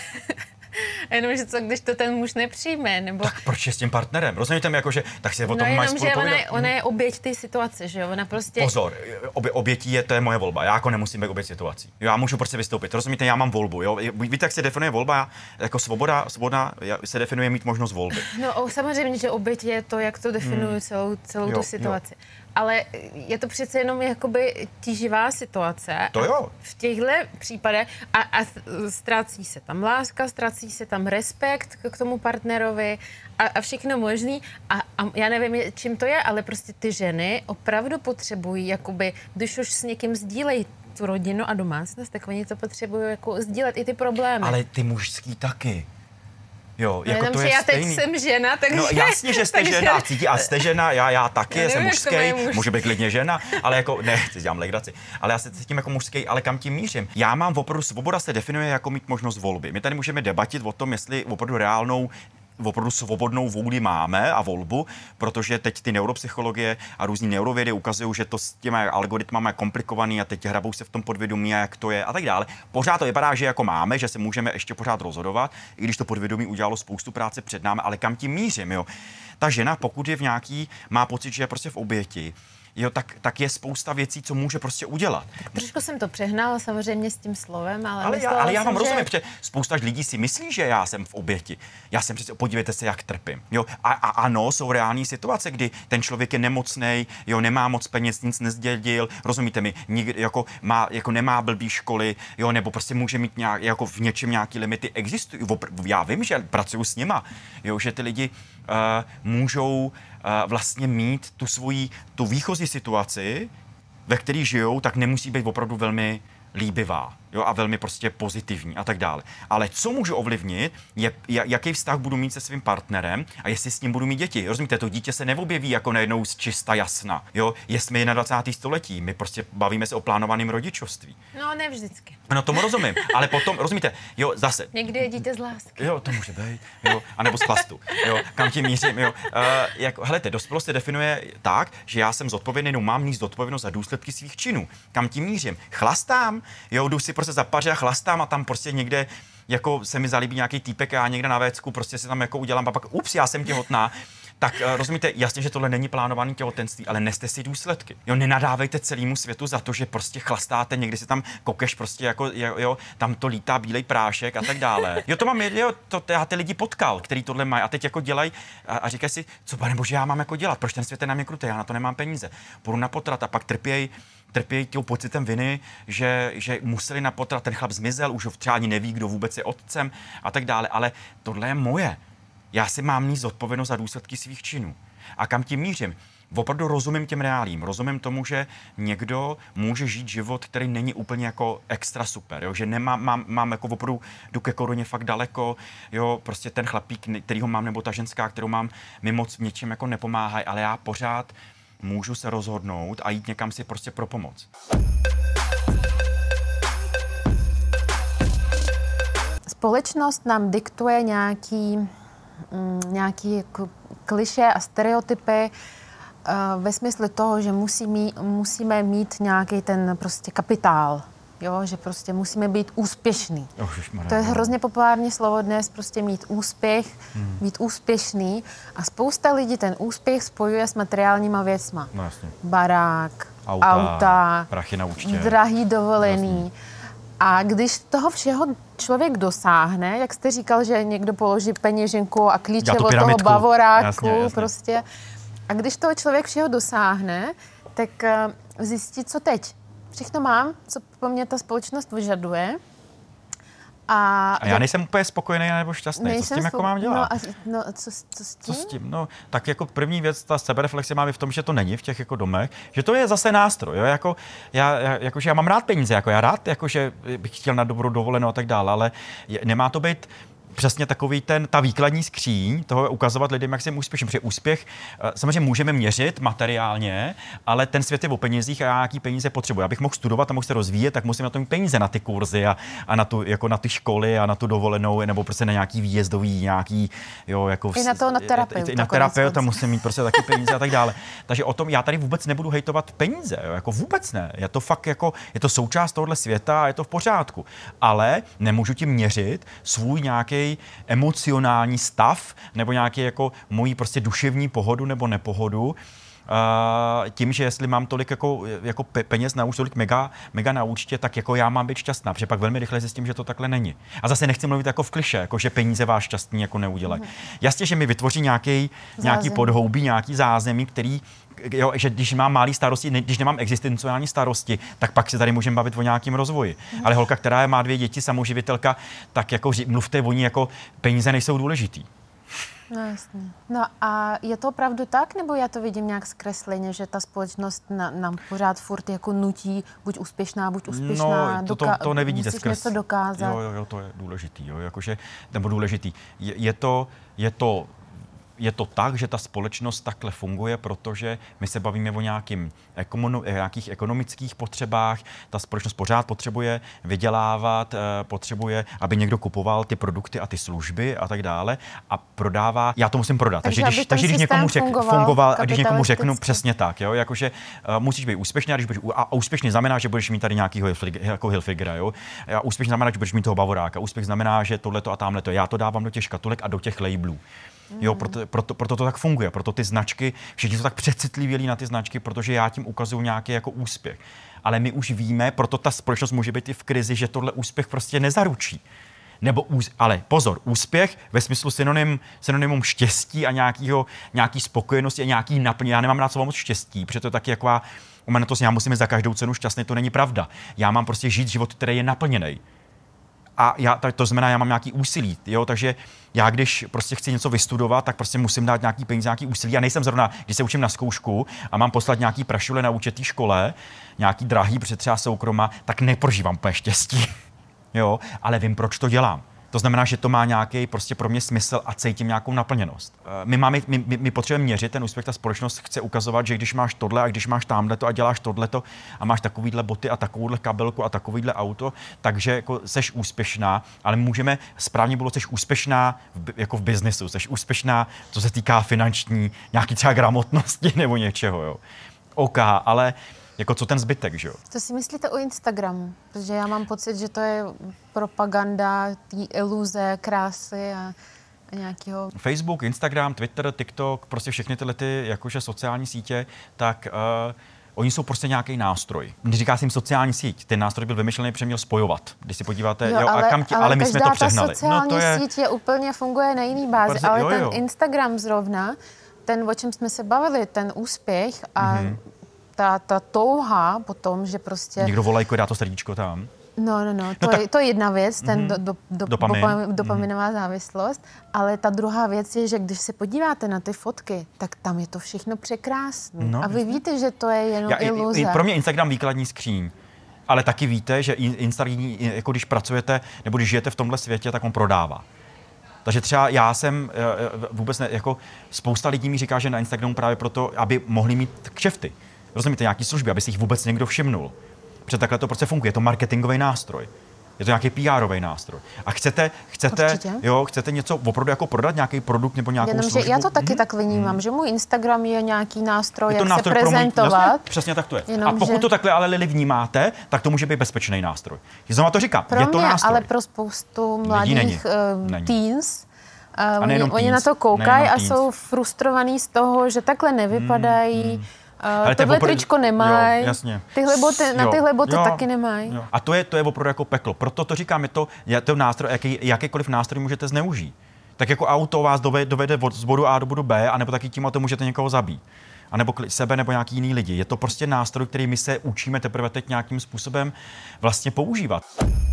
S1: Jenomže co, když to ten muž nepřijme, nebo...
S2: Tak proč je s tím partnerem? Rozumíte mi, jako, že tak si o tom
S1: no,
S2: mají spolu
S1: ona, je, ona je oběť té situace, že jo? Ona prostě...
S2: Pozor, obě, obětí je, to je moje volba, já jako nemusím být oběť situací. Jo, já můžu prostě vystoupit, rozumíte, já mám volbu, jo? Víte, jak se definuje volba? Jako svoboda, svoboda se definuje mít možnost volby.
S1: No samozřejmě, že oběť je to, jak to definuju hmm. celou, celou jo, tu situaci. Jo. Ale je to přece jenom jakoby tíživá situace.
S2: To jo.
S1: V těchto případech a, a ztrácí se tam láska, ztrácí se tam respekt k tomu partnerovi a, a všechno možný. A, a já nevím, čím to je, ale prostě ty ženy opravdu potřebují, jakoby, když už s někým sdílejí tu rodinu a domácnost, tak oni to potřebují jako sdílet i ty problémy.
S2: Ale ty mužský taky. Jo,
S1: no,
S2: jako
S1: jenom,
S2: to
S1: že
S2: je
S1: já
S2: stejný.
S1: teď jsem žena, takže...
S2: No jasně, že jste žena, a cítí, a jste žena, já, já taky, já jsem mužský, muž. Může být klidně žena, ale jako, ne, si dělám legraci, ale já se cítím jako mužský, ale kam tím mířím? Já mám opravdu, svoboda se definuje jako mít možnost volby. My tady můžeme debatit o tom, jestli opravdu reálnou opravdu svobodnou vůli máme a volbu, protože teď ty neuropsychologie a různý neurovědy ukazují, že to s těmi algoritmami je komplikovaný a teď hrabou se v tom podvědomí a jak to je a tak dále. Pořád to vypadá, že jako máme, že se můžeme ještě pořád rozhodovat, i když to podvědomí udělalo spoustu práce před námi, ale kam tím mířím, jo? Ta žena, pokud je v nějaký, má pocit, že je prostě v oběti, jo, tak, tak je spousta věcí, co může prostě udělat.
S1: Tak trošku jsem to přehnala samozřejmě s tím slovem, ale...
S2: Ale já, ale já vám
S1: že...
S2: rozumím, protože spousta lidí si myslí, že já jsem v oběti. Já jsem přece, podívejte se, jak trpím. Jo, a, a ano, jsou reální situace, kdy ten člověk je nemocnej, jo, nemá moc peněz, nic nezdědil, rozumíte mi, nikdy, jako, má, jako nemá blbý školy, jo, nebo prostě může mít nějak, jako v něčem nějaký limity existují. Já vím, že pracuju s nima, jo, že ty lidi uh, můžou vlastně mít tu svoji, tu výchozí situaci, ve které žijou, tak nemusí být opravdu velmi líbivá, jo, a velmi prostě pozitivní a tak dále. Ale co můžu ovlivnit, je, jaký vztah budu mít se svým partnerem a jestli s ním budu mít děti. Rozumíte, to dítě se neobjeví jako najednou z čista jasna. Jo, jsme na dvacátém století, my prostě bavíme se o plánovaném rodičovství.
S1: No, ne vždycky.
S2: No, tomu rozumím, ale potom, rozumíte, jo, zase.
S1: Někdy je dítě z lásky.
S2: Jo, to může být, jo, anebo z chlastu, jo, kam tím mířím, jo. Uh, jak, helejte, dospělost se definuje tak, že já jsem zodpovědný, no mám mít zodpovědnost za důsledky svých činů. Kam tím mířím? Chlastám, jo, jdu si prostě za paře a chlastám a tam prostě někde, jako se mi zalíbí nějaký týpek a já někde na vécku prostě si tam jako udělám a pak, ups, já jsem těhotná. Tak uh, rozumíte, jasně, že tohle není plánované těhotenství, ale neste si důsledky. Jo, nenadávejte celému světu za to, že prostě chlastáte, někdy si tam kokeš prostě jako, jo, jo tam to lítá bílej prášek a tak dále. Jo, to mám, jo, to, to já ty lidi potkal, který tohle mají a teď jako dělají a, a říkají si, co panebože já mám jako dělat, proč ten svět je na mě krutý, já na to nemám peníze. Půjdu na potrat a pak trpějí trpějí tím pocitem viny, že, že museli na potrat, ten chlap zmizel, už třeba ani neví, kdo vůbec je otcem a tak dále, ale tohle je moje. Já si mám mít zodpovědnost za důsledky svých činů. A kam tím mířím? Opravdu rozumím těm reálím. Rozumím tomu, že někdo může žít život, který není úplně jako extra super. Jo? Že nemám, mám, mám jako opravdu, jdu ke koruně fakt daleko. Jo? Prostě ten chlapík, kterýho mám, nebo ta ženská, kterou mám, mi moc v něčem jako nepomáhají, ale já pořád můžu se rozhodnout a jít někam si prostě pro pomoc.
S1: Společnost nám diktuje nějaký, mm, nějaký jako klišé a stereotypy uh, ve smyslu toho, že musí mít, musíme mít nějaký ten prostě kapitál. Jo, že prostě musíme být úspěšný.
S2: Ježišmarja.
S1: To je hrozně populární slovo dnes, prostě mít úspěch, hmm. být úspěšný. A spousta lidí ten úspěch spojuje s materiálníma věcma.
S2: No, jasně.
S1: Barák,
S2: auta,
S1: auta
S2: prachy na účtě,
S1: drahý dovolený. Jasně. A když toho všeho člověk dosáhne, jak jste říkal, že někdo položí peněženku a klíče od toho bavoráku, jasně, jasně. prostě. A když toho člověk všeho dosáhne, tak uh, zjistí, co teď. Všechno mám, co po mně ta společnost vyžaduje. A,
S2: a já nejsem úplně spokojený nebo šťastný. Co s tím jako mám dělat?
S1: No a no, co, co s tím?
S2: Co s tím? No, tak jako první věc, ta sebereflexe máme v tom, že to není v těch jako domech, že to je zase nástroj. Jo? Jako, já, jako, že já mám rád peníze, jako já rád, jako, že bych chtěl na dobrou dovolenou a tak dále, ale je, nemá to být přesně takový ten, ta výkladní skříň, toho ukazovat lidem, jak jsem úspěšný. Protože úspěch samozřejmě můžeme měřit materiálně, ale ten svět je o penězích a já nějaký peníze potřebuji. Abych mohl studovat a mohl se rozvíjet, tak musím na to mít peníze na ty kurzy a, a na, tu, jako na ty školy a na tu dovolenou, nebo prostě na nějaký výjezdový, nějaký, jo, jako...
S1: I na to na terapeuta.
S2: I na terapeuta musím mít prostě taky peníze a tak dále. Takže o tom já tady vůbec nebudu hejtovat peníze, jo, jako vůbec ne. Je to fakt jako, je to součást tohohle světa a je to v pořádku. Ale nemůžu tím měřit svůj nějaký emocionální stav nebo nějaký jako mojí prostě duševní pohodu nebo nepohodu uh, tím, že jestli mám tolik jako, jako peněz na účtě, tolik mega, mega na účtě, tak jako já mám být šťastná, protože pak velmi rychle zjistím, že to takhle není. A zase nechci mluvit jako v kliše, jako že peníze vás šťastný jako neudělají. Mm. Jasně, že mi vytvoří nějaký, nějaký podhoubí, nějaký zázemí, který jo, že když mám malý starosti, ne, když nemám existenciální starosti, tak pak se tady můžeme bavit o nějakém rozvoji. Mm. Ale holka, která má dvě děti, samoživitelka, tak jako mluvte o ní, jako peníze nejsou důležitý.
S1: No jasně. No a je to opravdu tak, nebo já to vidím nějak zkresleně, že ta společnost na, nám pořád furt jako nutí buď úspěšná, buď úspěšná,
S2: no, to, to, to nevidíte
S1: musíš
S2: skres...
S1: něco dokázat.
S2: Jo, jo, jo, to je důležitý, jo, jakože, nebo důležitý. Je, je to, je to Je to tak, že ta společnost takhle funguje, protože my se bavíme o nějakým ekonom, nějakých ekonomických potřebách. Ta společnost pořád potřebuje vydělávat, potřebuje, aby někdo kupoval ty produkty a ty služby a tak dále a prodává. Já to musím prodat. Takže, takže když, takže když někomu řek, fungoval, a když někomu řeknu přesně tak, jo, jakože uh, musíš být úspěšný, a když budeš, a úspěšný znamená, že budeš mít tady nějakýho jako Hilfigera, jo. A úspěšný znamená, že budeš mít toho Bavoráka. Úspěch znamená, že tohleto a tamhleto. Já to dávám do těch škatulek a do těch labelů. Jo, proto, proto, proto to tak funguje, proto ty značky, všichni jsou tak přecitlivělí na ty značky, protože já tím ukazuju nějaký jako úspěch. Ale my už víme, proto ta společnost může být i v krizi, že tohle úspěch prostě nezaručí. Nebo ús, ale pozor, úspěch ve smyslu synonym, synonymum štěstí a nějakýho, nějaký spokojenosti a nějaký naplnění. Já nemám rád slovo moc štěstí, protože to je taky jako u mě to já musím být za každou cenu šťastný, to není pravda. Já mám prostě žít život, který je naplněný. A já, to znamená, já mám nějaký úsilí, jo, takže já, když prostě chci něco vystudovat, tak prostě musím dát nějaký peníze, nějaký úsilí. Já nejsem zrovna, když se učím na zkoušku a mám poslat nějaký prašule na účetní škole, nějaký drahý, protože třeba soukroma, tak neprožívám úplně štěstí, jo, ale vím, proč to dělám. To znamená, že to má nějaký prostě pro mě smysl a cítím nějakou naplněnost. My, máme, my, my potřebujeme měřit ten úspěch, ta společnost chce ukazovat, že když máš tohle a když máš tamhleto a děláš tohleto a máš takovýhle boty a takovouhle kabelku a takovýhle auto, takže jako seš úspěšná, ale můžeme, správně bylo, seš úspěšná v, jako v biznesu, seš úspěšná, co se týká finanční, nějaký třeba gramotnosti nebo něčeho, jo. OK, ale jako co ten zbytek, že jo?
S1: Co si myslíte o Instagramu? Protože já mám pocit, že to je propaganda té iluze, krásy a, a nějakého...
S2: Facebook, Instagram, Twitter, TikTok, prostě všechny tyhle ty jakože sociální sítě, tak uh, oni jsou prostě nějaký nástroj. Když říká si jim sociální síť, ten nástroj byl vymyšlený, protože měl spojovat. Když si podíváte, jo,
S1: jo, ale,
S2: a kam ti,
S1: ale,
S2: ale my jsme to přehnali.
S1: Ta sociální no, to je... síť je úplně funguje na jiný bázi, prostě, ale jo, jo. ten Instagram zrovna, ten, o čem jsme se bavili, ten úspěch a mm-hmm. Ta, ta touha potom, že prostě...
S2: Někdo volajko, dá to srdíčko tam.
S1: No, no, no, to, no tak... je, to je jedna věc, ten mm-hmm. do, do, do,
S2: Dopamin.
S1: Dopamin, dopaminová mm-hmm. závislost, ale ta druhá věc je, že když se podíváte na ty fotky, tak tam je to všechno překrásné. No, a vy víte, že to je jenom Já, iluze.
S2: I, i pro mě Instagram výkladní skříň, ale taky víte, že Instagram, jako když pracujete nebo když žijete v tomhle světě, tak on prodává. Takže třeba já jsem vůbec ne, jako spousta lidí mi říká, že na Instagramu právě proto, aby mohli mít kšefty. Rozumíte, nějaký služby, aby si jich vůbec někdo všimnul. Protože takhle to prostě funguje, je to marketingový nástroj. Je to nějaký P R ový nástroj. A chcete, chcete, jo, chcete něco opravdu jako prodat, nějaký produkt nebo nějakou
S1: Jenom,
S2: službu?
S1: Já to taky hmm. tak vnímám, hmm. že můj Instagram je nějaký nástroj,
S2: je to
S1: jak
S2: nástroj
S1: se prezentovat.
S2: Můj, přesně tak to je.
S1: Jenom,
S2: a pokud
S1: že...
S2: to takhle ale lidi vnímáte, tak to může být bezpečný nástroj. Znovu to říkám,
S1: pro
S2: je to
S1: mě,
S2: nástroj.
S1: ale pro spoustu mladých uh, teens, uh, oni,
S2: teens,
S1: oni na to koukají a jsou frustrovaní z toho, že takhle nevypadají. Hmm, hmm. Uh, tohle opr... tričko nemají, tyhle boty, na tyhle boty jo, taky nemají.
S2: A to je, to je opravdu jako peklo. Proto to říkám, je to, je to nástroj, jaký, jakýkoliv nástroj můžete zneužít. Tak jako auto vás dovede, dovede z bodu A do bodu B, anebo taky tím to můžete někoho zabít. anebo sebe, nebo nějaký jiný lidi. Je to prostě nástroj, který my se učíme teprve teď nějakým způsobem vlastně používat.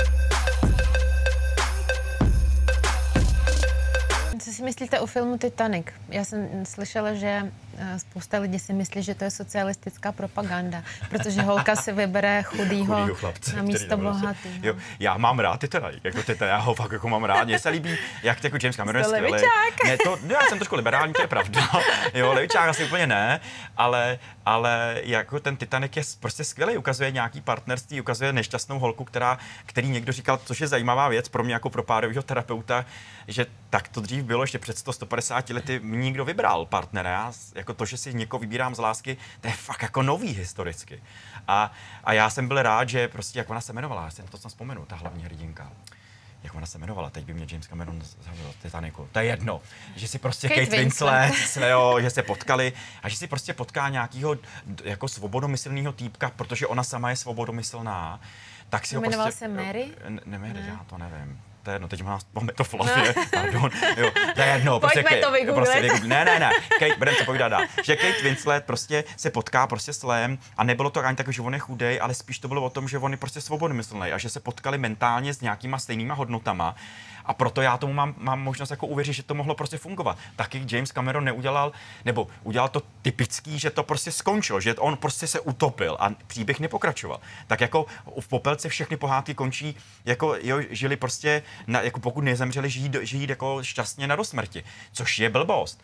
S1: Co si myslíte o filmu Titanic? Já jsem slyšela, že spousta lidí si myslí, že to je socialistická propaganda, protože holka si vybere chudýho chlapce, na místo bohatýho.
S2: Jo, já mám rád Titanic, jako Titanic, já ho fakt jako mám rád. Mně se líbí, jak jako James Cameron je skvělý. Ne, to, no, já jsem trošku liberální, to je pravda. Jo, levičák asi úplně ne, ale, ale jako ten Titanic je prostě skvělý, ukazuje nějaký partnerství, ukazuje nešťastnou holku, která, který někdo říkal, což je zajímavá věc pro mě jako pro párovýho terapeuta, že tak to dřív bylo, ještě před sto, sto padesáti lety nikdo vybral partnera. Já, jako to, že si někoho vybírám z lásky, to je fakt jako nový historicky. A, a já jsem byl rád, že prostě, jak ona se jmenovala, já jsem to snad vzpomenu, ta hlavní hrdinka. Jak ona se jmenovala, teď by mě James Cameron zavil Titanicu, to je jedno, že si prostě Kate, Kate Winslet, svého, že se potkali a že si prostě potká nějakýho jako svobodomyslného týpka, protože ona sama je svobodomyslná, tak si ho
S1: jmenoval
S2: prostě...
S1: se Mary?
S2: Ne, ne Mary, já to nevím. To je jedno, teď mám to v hlavě, no. Pardon, jo, to je jedno.
S1: Pojďme
S2: prostě,
S1: to vygooglit.
S2: Prostě, ne, ne, ne, Kate, budeme se povídat dál. Že Kate Winslet prostě se potká prostě s Lem a nebylo to ani tak, že on je chudej, ale spíš to bylo o tom, že on je prostě svobodomyslný a že se potkali mentálně s nějakýma stejnýma hodnotama. A proto já tomu mám, mám možnost jako uvěřit, že to mohlo prostě fungovat. Taky James Cameron neudělal, nebo udělal to typický, že to prostě skončilo, že on prostě se utopil a příběh nepokračoval. Tak jako v Popelce všechny pohádky končí, jako jo, žili prostě, na, jako pokud nezemřeli, žijí, žijí jako šťastně na dosmrti, což je blbost.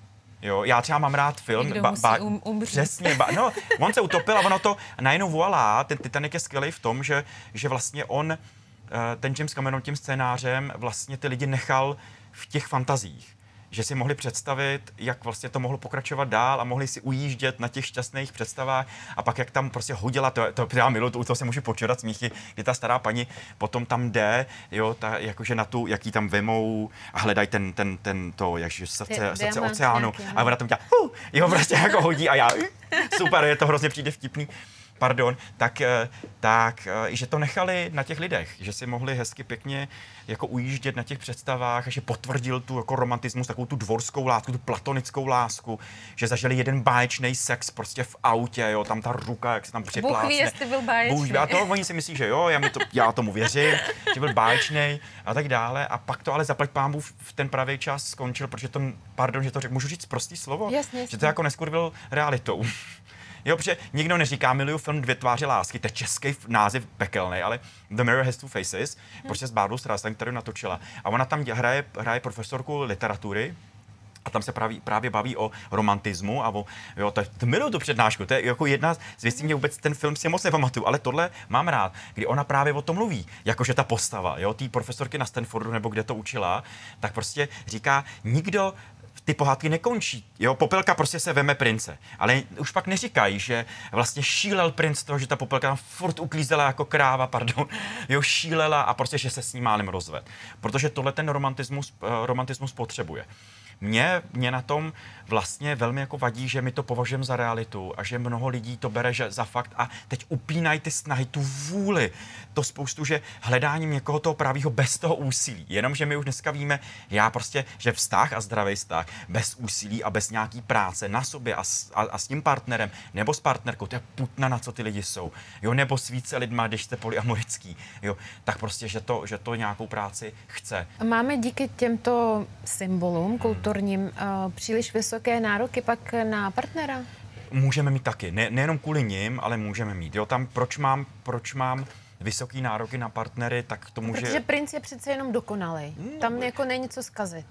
S2: Jo, já třeba mám rád film.
S1: Někdo ba, musí ba, um, umřít.
S2: Přesně, ba, no, on se utopil a ono to najednou voilà, ten Titanic je skvělý v tom, že, že vlastně on, ten James Cameron tím scénářem vlastně ty lidi nechal v těch fantazích. Že si mohli představit, jak vlastně to mohlo pokračovat dál a mohli si ujíždět na těch šťastných představách a pak jak tam prostě hodila, to, to já miluji, to, to se můžu počítat smíchy, kdy ta stará paní potom tam jde, jo, ta, jakože na tu, jaký tam vemou a hledají ten, ten, ten, to, jakže srdce, srdce oceánu a ona tam dělá, uh, jo, prostě jako hodí a já, super, je to hrozně přijde vtipný. Pardon, tak, tak, že to nechali na těch lidech, že si mohli hezky pěkně jako ujíždět na těch představách a že potvrdil tu jako romantismus, takovou tu dvorskou lásku, tu platonickou lásku, že zažili jeden báječný sex prostě v autě, jo, tam ta ruka, jak se tam připlácne.
S1: Bůh ví, jestli byl báječný.
S2: A to oni si myslí, že jo, já, mi to, já tomu věřím, že byl báječný a tak dále a pak to ale zaplať pánbů v ten pravý čas skončil, protože to, pardon, že to řekl, můžu říct prostý slovo?
S1: Jasně, jasně.
S2: Že to jako neskurvil realitou. Jo, protože nikdo neříká, miluju film Dvě tváře lásky, to je český název pekelný, ale The Mirror Has Two Faces, hmm. prostě s Barbou Streisand, kterou natočila. A ona tam hraje, hraje profesorku literatury, a tam se právě, právě baví o romantismu a o, jo, to, to miluju tu přednášku, to je jako jedna z věcí, mě vůbec ten film si moc nepamatuju, ale tohle mám rád, kdy ona právě o tom mluví, jakože ta postava, jo, té profesorky na Stanfordu, nebo kde to učila, tak prostě říká, nikdo ty pohádky nekončí. Jo, Popelka prostě se veme prince, ale už pak neříkají, že vlastně šílel princ toho, že ta Popelka tam furt uklízela jako kráva, pardon, jo, šílela a prostě, že se s ním málem rozved. Protože tohle ten romantismus, romantismus potřebuje. Mě, mě na tom vlastně velmi jako vadí, že my to považujeme za realitu a že mnoho lidí to bere že za fakt a teď upínají ty snahy, tu vůli, to spoustu, že hledáním někoho toho pravýho bez toho úsilí. Jenomže my už dneska víme, já prostě, že vztah a zdravý vztah bez úsilí a bez nějaký práce na sobě a s, a, a s tím partnerem nebo s partnerkou, to je putna, na co ty lidi jsou. Jo, nebo s více lidma, když jste polyamorický, jo, tak prostě, že to, že to nějakou práci chce.
S1: Máme díky těmto symbolům kulturním uh, příliš vysoké nároky pak na partnera?
S2: Můžeme mít taky, ne, nejenom kvůli nim, ale můžeme mít. Jo, tam proč mám, proč mám vysoký nároky na partnery, tak to může...
S1: Protože princ je přece jenom dokonalej. No, tam jako není co zkazit.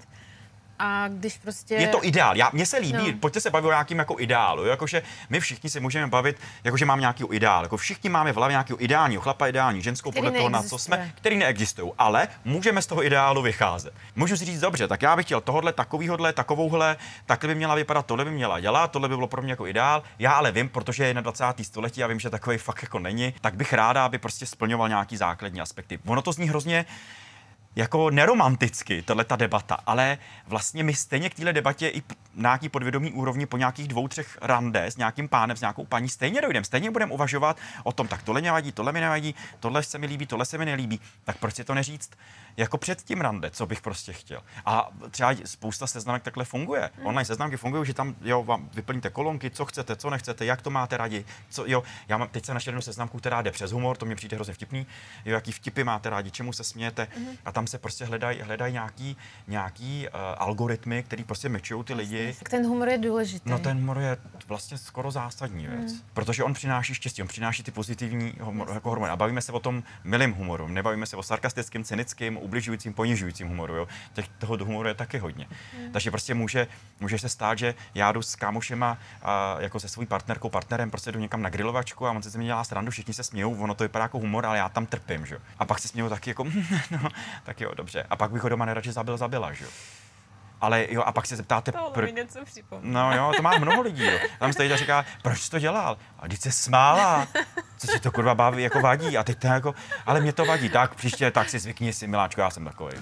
S1: A když prostě...
S2: Je to ideál. Já, mně se líbí,
S1: no.
S2: Pojďte se bavit o nějakým jako ideálu. Jakože my všichni si můžeme bavit, jakože mám nějaký ideál. Jako všichni máme v hlavě nějakého ideálního chlapa, ideální ženskou,
S1: který
S2: podle toho, na co jsme, který neexistují. Ale můžeme z toho ideálu vycházet. Můžu si říct, dobře, tak já bych chtěl tohle, takovýhodle, takovouhle, takhle by měla vypadat, tohle by měla dělat, tohle by bylo pro mě jako ideál. Já ale vím, protože je na dvacátém století a vím, že takový fakt jako není, tak bych ráda, aby prostě splňoval nějaký základní aspekty. Ono to zní hrozně jako neromanticky, tahle ta debata, ale vlastně my stejně k téhle debatě i na nějaký podvědomí úrovni po nějakých dvou, třech rande s nějakým pánem, s nějakou paní stejně dojdeme, stejně budeme uvažovat o tom, tak tohle mě vadí, tohle mi nevadí, tohle se mi líbí, tohle se mi nelíbí, tak proč si to neříct jako před tím rande, co bych prostě chtěl. A třeba spousta seznamek takhle funguje. Hmm. Online seznamky fungují, že tam jo, vám vyplníte kolonky, co chcete, co nechcete, jak to máte rádi. Co, jo, já mám teď se našel jednu seznamku, která jde přes humor, to mě přijde hrozně vtipný. Jo, jaký vtipy máte rádi, čemu se smějete. Hmm. A tam se prostě hledají hledaj nějaký, nějaký uh, algoritmy, který prostě mečují ty lidi.
S1: Tak ten humor je důležitý.
S2: No ten humor je vlastně skoro zásadní věc, hmm. protože on přináší štěstí, on přináší ty pozitivní humor, jako hormony. A bavíme se o tom milým humoru, nebavíme se o sarkastickém, cynickém, ubližujícím, ponižujícím humoru. Jo? Těch, toho humoru je taky hodně. Hmm. Takže prostě může, může se stát, že já jdu s kámošema a jako se svou partnerkou, partnerem, prostě jdu někam na grilovačku a on se mi dělá srandu, všichni se smějou, ono to vypadá jako humor, ale já tam trpím, že? A pak se smějou taky jako, no, tak jo, dobře. A pak bych ho doma neradši zabil, zabila, že? Ale jo, a pak se zeptáte...
S1: To
S2: pro...
S1: mi něco připomíná.
S2: No jo, to má mnoho lidí, jo. Tam stojí a říká, proč jsi to dělal? A teď se smála. Co ti to kurva baví, jako vadí? A teď to jako, ale mě to vadí. Tak příště, tak si zvykni si, miláčko, já jsem takovej.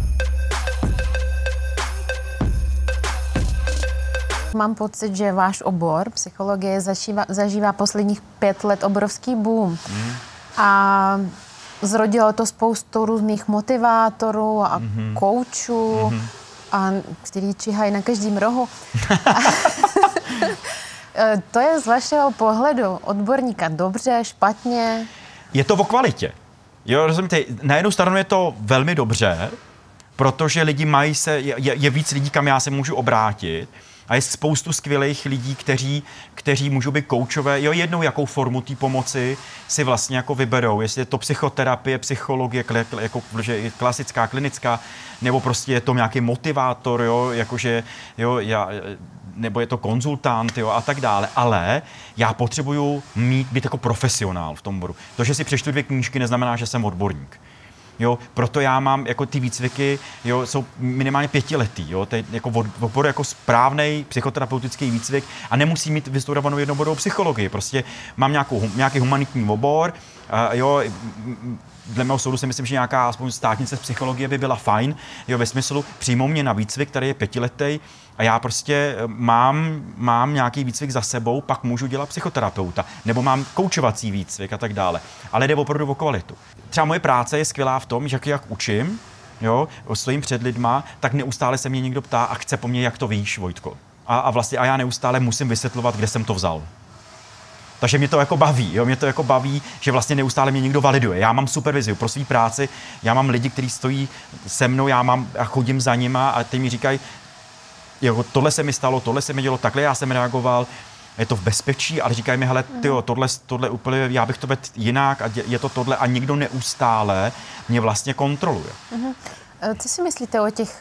S1: Mám pocit, že váš obor psychologie zažívá, zažívá posledních pět let obrovský boom. Mm. A zrodilo to spoustu různých motivátorů a mm-hmm. koučů. Mm-hmm. A který čihají na každém rohu. To je z vašeho pohledu odborníka dobře, špatně?
S2: Je to o kvalitě. Jo, rozumíte, na jednu stranu je to velmi dobře, protože lidi mají se, je, je víc lidí, kam já se můžu obrátit. A je spoustu skvělých lidí, kteří, kteří můžou být koučové, jo, jednou jakou formu té pomoci si vlastně jako vyberou. Jestli je to psychoterapie, psychologie, jako, že klasická, klinická, nebo prostě je to nějaký motivátor, jo, jakože, jo, já, nebo je to konzultant, jo, a tak dále. Ale já potřebuju mít, být jako profesionál v tom bodu. To, že si přečtu dvě knížky, neznamená, že jsem odborník. Jo, proto já mám jako ty výcviky, jo, jsou minimálně pětiletý, jo, to je jako oboru jako správnej psychoterapeutický výcvik a nemusí mít vystudovanou jednoborovou psychologii, prostě mám nějakou, nějaký humanitní obor, a jo, dle mého soudu si myslím, že nějaká aspoň státnice z psychologie by byla fajn, jo, ve smyslu přijmou mě na výcvik, který je pětiletý a já prostě mám, mám nějaký výcvik za sebou, pak můžu dělat psychoterapeuta, nebo mám koučovací výcvik a tak dále, ale jde opravdu o kvalitu. Třeba moje práce je skvělá v tom, že jak učím, jo, stojím před lidma, tak neustále se mě někdo ptá a chce po mně, jak to víš, Vojtko. A, a vlastně a já neustále musím vysvětlovat, kde jsem to vzal. Takže mě to jako baví, jo, mě to jako baví, že vlastně neustále mě někdo validuje. Já mám supervizi pro svou práci, já mám lidi, kteří stojí se mnou, já mám a chodím za nima a ty mi říkají, jo, tohle se mi stalo, tohle se mi dělo, takhle já jsem reagoval. Je to v bezpečí, ale říkají mi, hele, tyjo, tohle, tohle úplně, já bych to vedl jinak a je to tohle a nikdo neustále mě vlastně kontroluje. Uh-huh.
S1: Co si myslíte o těch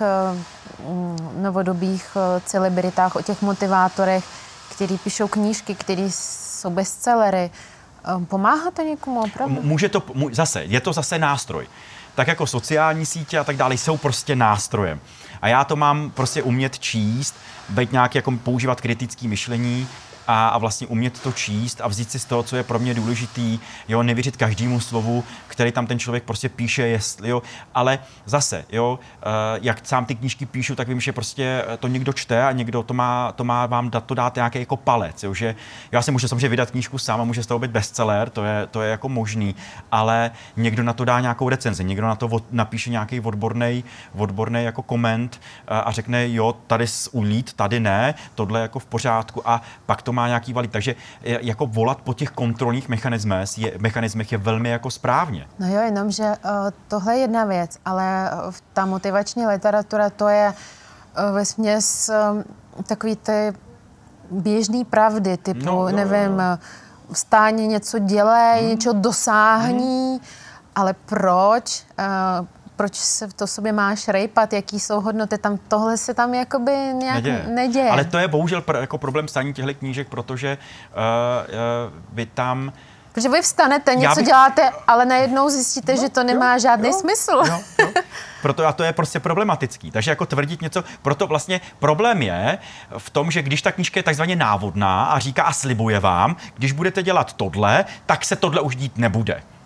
S1: uh, novodobých uh, celebritách, o těch motivátorech, kteří píšou knížky, kteří jsou bestsellery? Uh, pomáhá to někomu opravdu?
S2: Může to, můj, zase, je to zase nástroj. Tak jako sociální sítě a tak dále jsou prostě nástrojem. A já to mám prostě umět číst, být nějak jako používat kritické myšlení, A, a vlastně umět to číst a vzít si z toho, co je pro mě důležitý, jo, nevěřit každému slovu, který tam ten člověk prostě píše, jestli, jo, ale zase, jo, jak sám ty knížky píšu, tak vím, že prostě to někdo čte a někdo to má, to má vám dát, to dát nějaký jako palec, jo, že já si můžu samozřejmě vydat knížku sám a může z toho být bestseller, to je, to je jako možný, ale někdo na to dá nějakou recenzi, někdo na to od, napíše nějaký odborný, odborný jako koment a, a řekne, jo, tady ulít, tady ne, tohle jako v pořádku a pak to má nějaký valid. Takže jako volat po těch kontrolních mechanismech je, mechanismech je velmi jako správně.
S1: No jo, jenom, že uh, tohle je jedna věc, ale ta motivační literatura, to je uh, vesměs uh, takový ty běžný pravdy, typu, no, jo, nevím, jo. vstáň, něco dělej, hmm. něco dosáhní, hmm. ale proč? Uh, proč se to sobě máš rejpat, jaký jsou hodnoty, tam tohle se tam jakoby nějak neděje. neděje.
S2: Ale to je bohužel pr- jako problém psání těchto knížek, protože uh, uh, vy tam...
S1: Protože vy vstanete, něco
S2: bych...
S1: děláte, ale najednou zjistíte, no, že to nemá
S2: jo,
S1: žádný
S2: jo,
S1: smysl.
S2: Jo, jo. Proto a to je prostě problematický. Takže jako tvrdit něco, proto vlastně problém je v tom, že když ta knížka je takzvaně návodná a říká a slibuje vám, když budete dělat tohle, tak se tohle už dít nebude.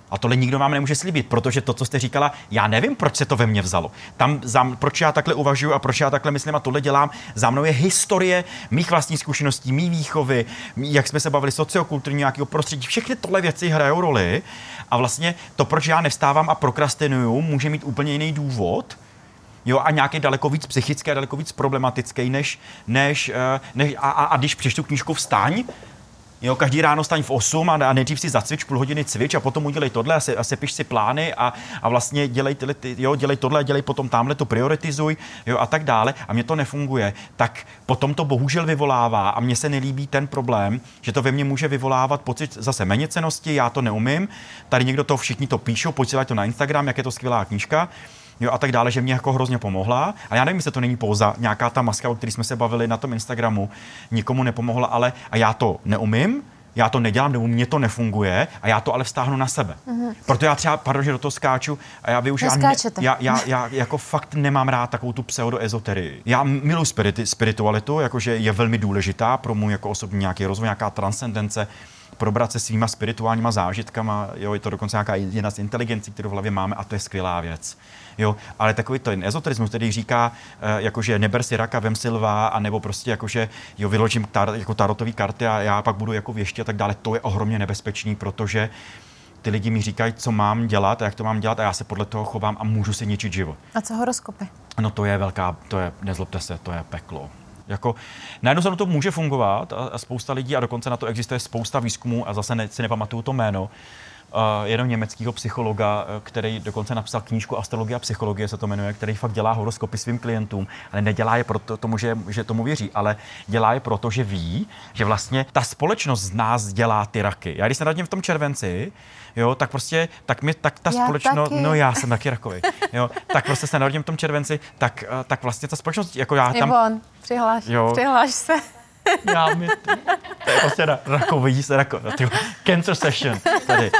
S2: A tohle nikdo vám nemůže slíbit, protože to, co jste říkala, já nevím, proč se to ve mně vzalo. Tam, za, proč já takhle uvažuji a proč já takhle myslím a tohle dělám, za mnou je historie mých vlastních zkušeností, mý výchovy, mý, jak jsme se bavili, sociokulturní nějakého prostředí, všechny tohle věci hrajou roli. A vlastně to, proč já nevstávám a prokrastinuju, může mít úplně jiný důvod. Jo, a nějaký daleko víc psychický a daleko víc problematický, než, než, než a, a, a když přečtu knížku Vstaň, jo, každý ráno staň v osm a, a nejdřív si zacvič půl hodiny cvič a potom udělej tohle a, se, a sepiš si plány a, a vlastně dělej, tyhle, ty, jo, dělej tohle, dělej potom tamhle, to prioritizuj, jo, a tak dále a mně to nefunguje, tak potom to bohužel vyvolává a mně se nelíbí ten problém, že to ve mně může vyvolávat pocit zase méněcennosti, já to neumím, tady někdo to, všichni to píšou, posílají to na Instagram, jak je to skvělá knížka, jo, a tak dále, že mě jako hrozně pomohla. A já nevím, jestli to není pouza nějaká ta maska, o které jsme se bavili na tom Instagramu, nikomu nepomohla, ale a já to neumím, já to nedělám, nebo mě to nefunguje a já to ale vztáhnu na sebe. Mm-hmm. Proto já třeba, pardon, že do toho skáču a já využiju, já, já, já jako fakt nemám rád takovou tu pseudoezoterii. Já miluji spiriti, spiritualitu, jakože je velmi důležitá pro můj jako osobní nějaký rozvoj, nějaká transcendence, probrat se svýma spirituálníma zážitkama, jo, je to dokonce nějaká jedna z inteligencí, kterou v hlavě máme a to je skvělá věc. Jo, ale takový ten ezoterismus, který říká, e, jakože neber si raka, vem si lva, anebo prostě jakože jo, vyložím tar, jako tarotový karty a já pak budu jako věšti a tak dále, to je ohromně nebezpečný, protože ty lidi mi říkají, co mám dělat a jak to mám dělat a já se podle toho chovám a můžu si ničit život.
S1: A co horoskopy?
S2: No to je velká, to je, nezlobte se, to je peklo. Jako, na jednu stranu to může fungovat a, a spousta lidí a dokonce na to existuje spousta výzkumů a zase ne, si nepamatuju to jméno, uh, jenom německého psychologa, který dokonce napsal knížku Astrologie a psychologie se to jmenuje, který fakt dělá horoskopy svým klientům, ale nedělá je proto tomu, že, že tomu věří, ale dělá je proto, že ví, že vlastně ta společnost z nás dělá ty raky. Já když se narodím v tom červenci, jo, tak prostě, tak mi, tak ta
S1: já
S2: společnost,
S1: taky.
S2: no já jsem taky rakový, jo, tak prostě se narodím v tom červenci, tak, tak vlastně ta společnost, jako já tam...
S1: Ivon, přihláš, jo. přihláš se.
S2: Já mi, to je prostě rakový, rako, tyjo, cancer session tady.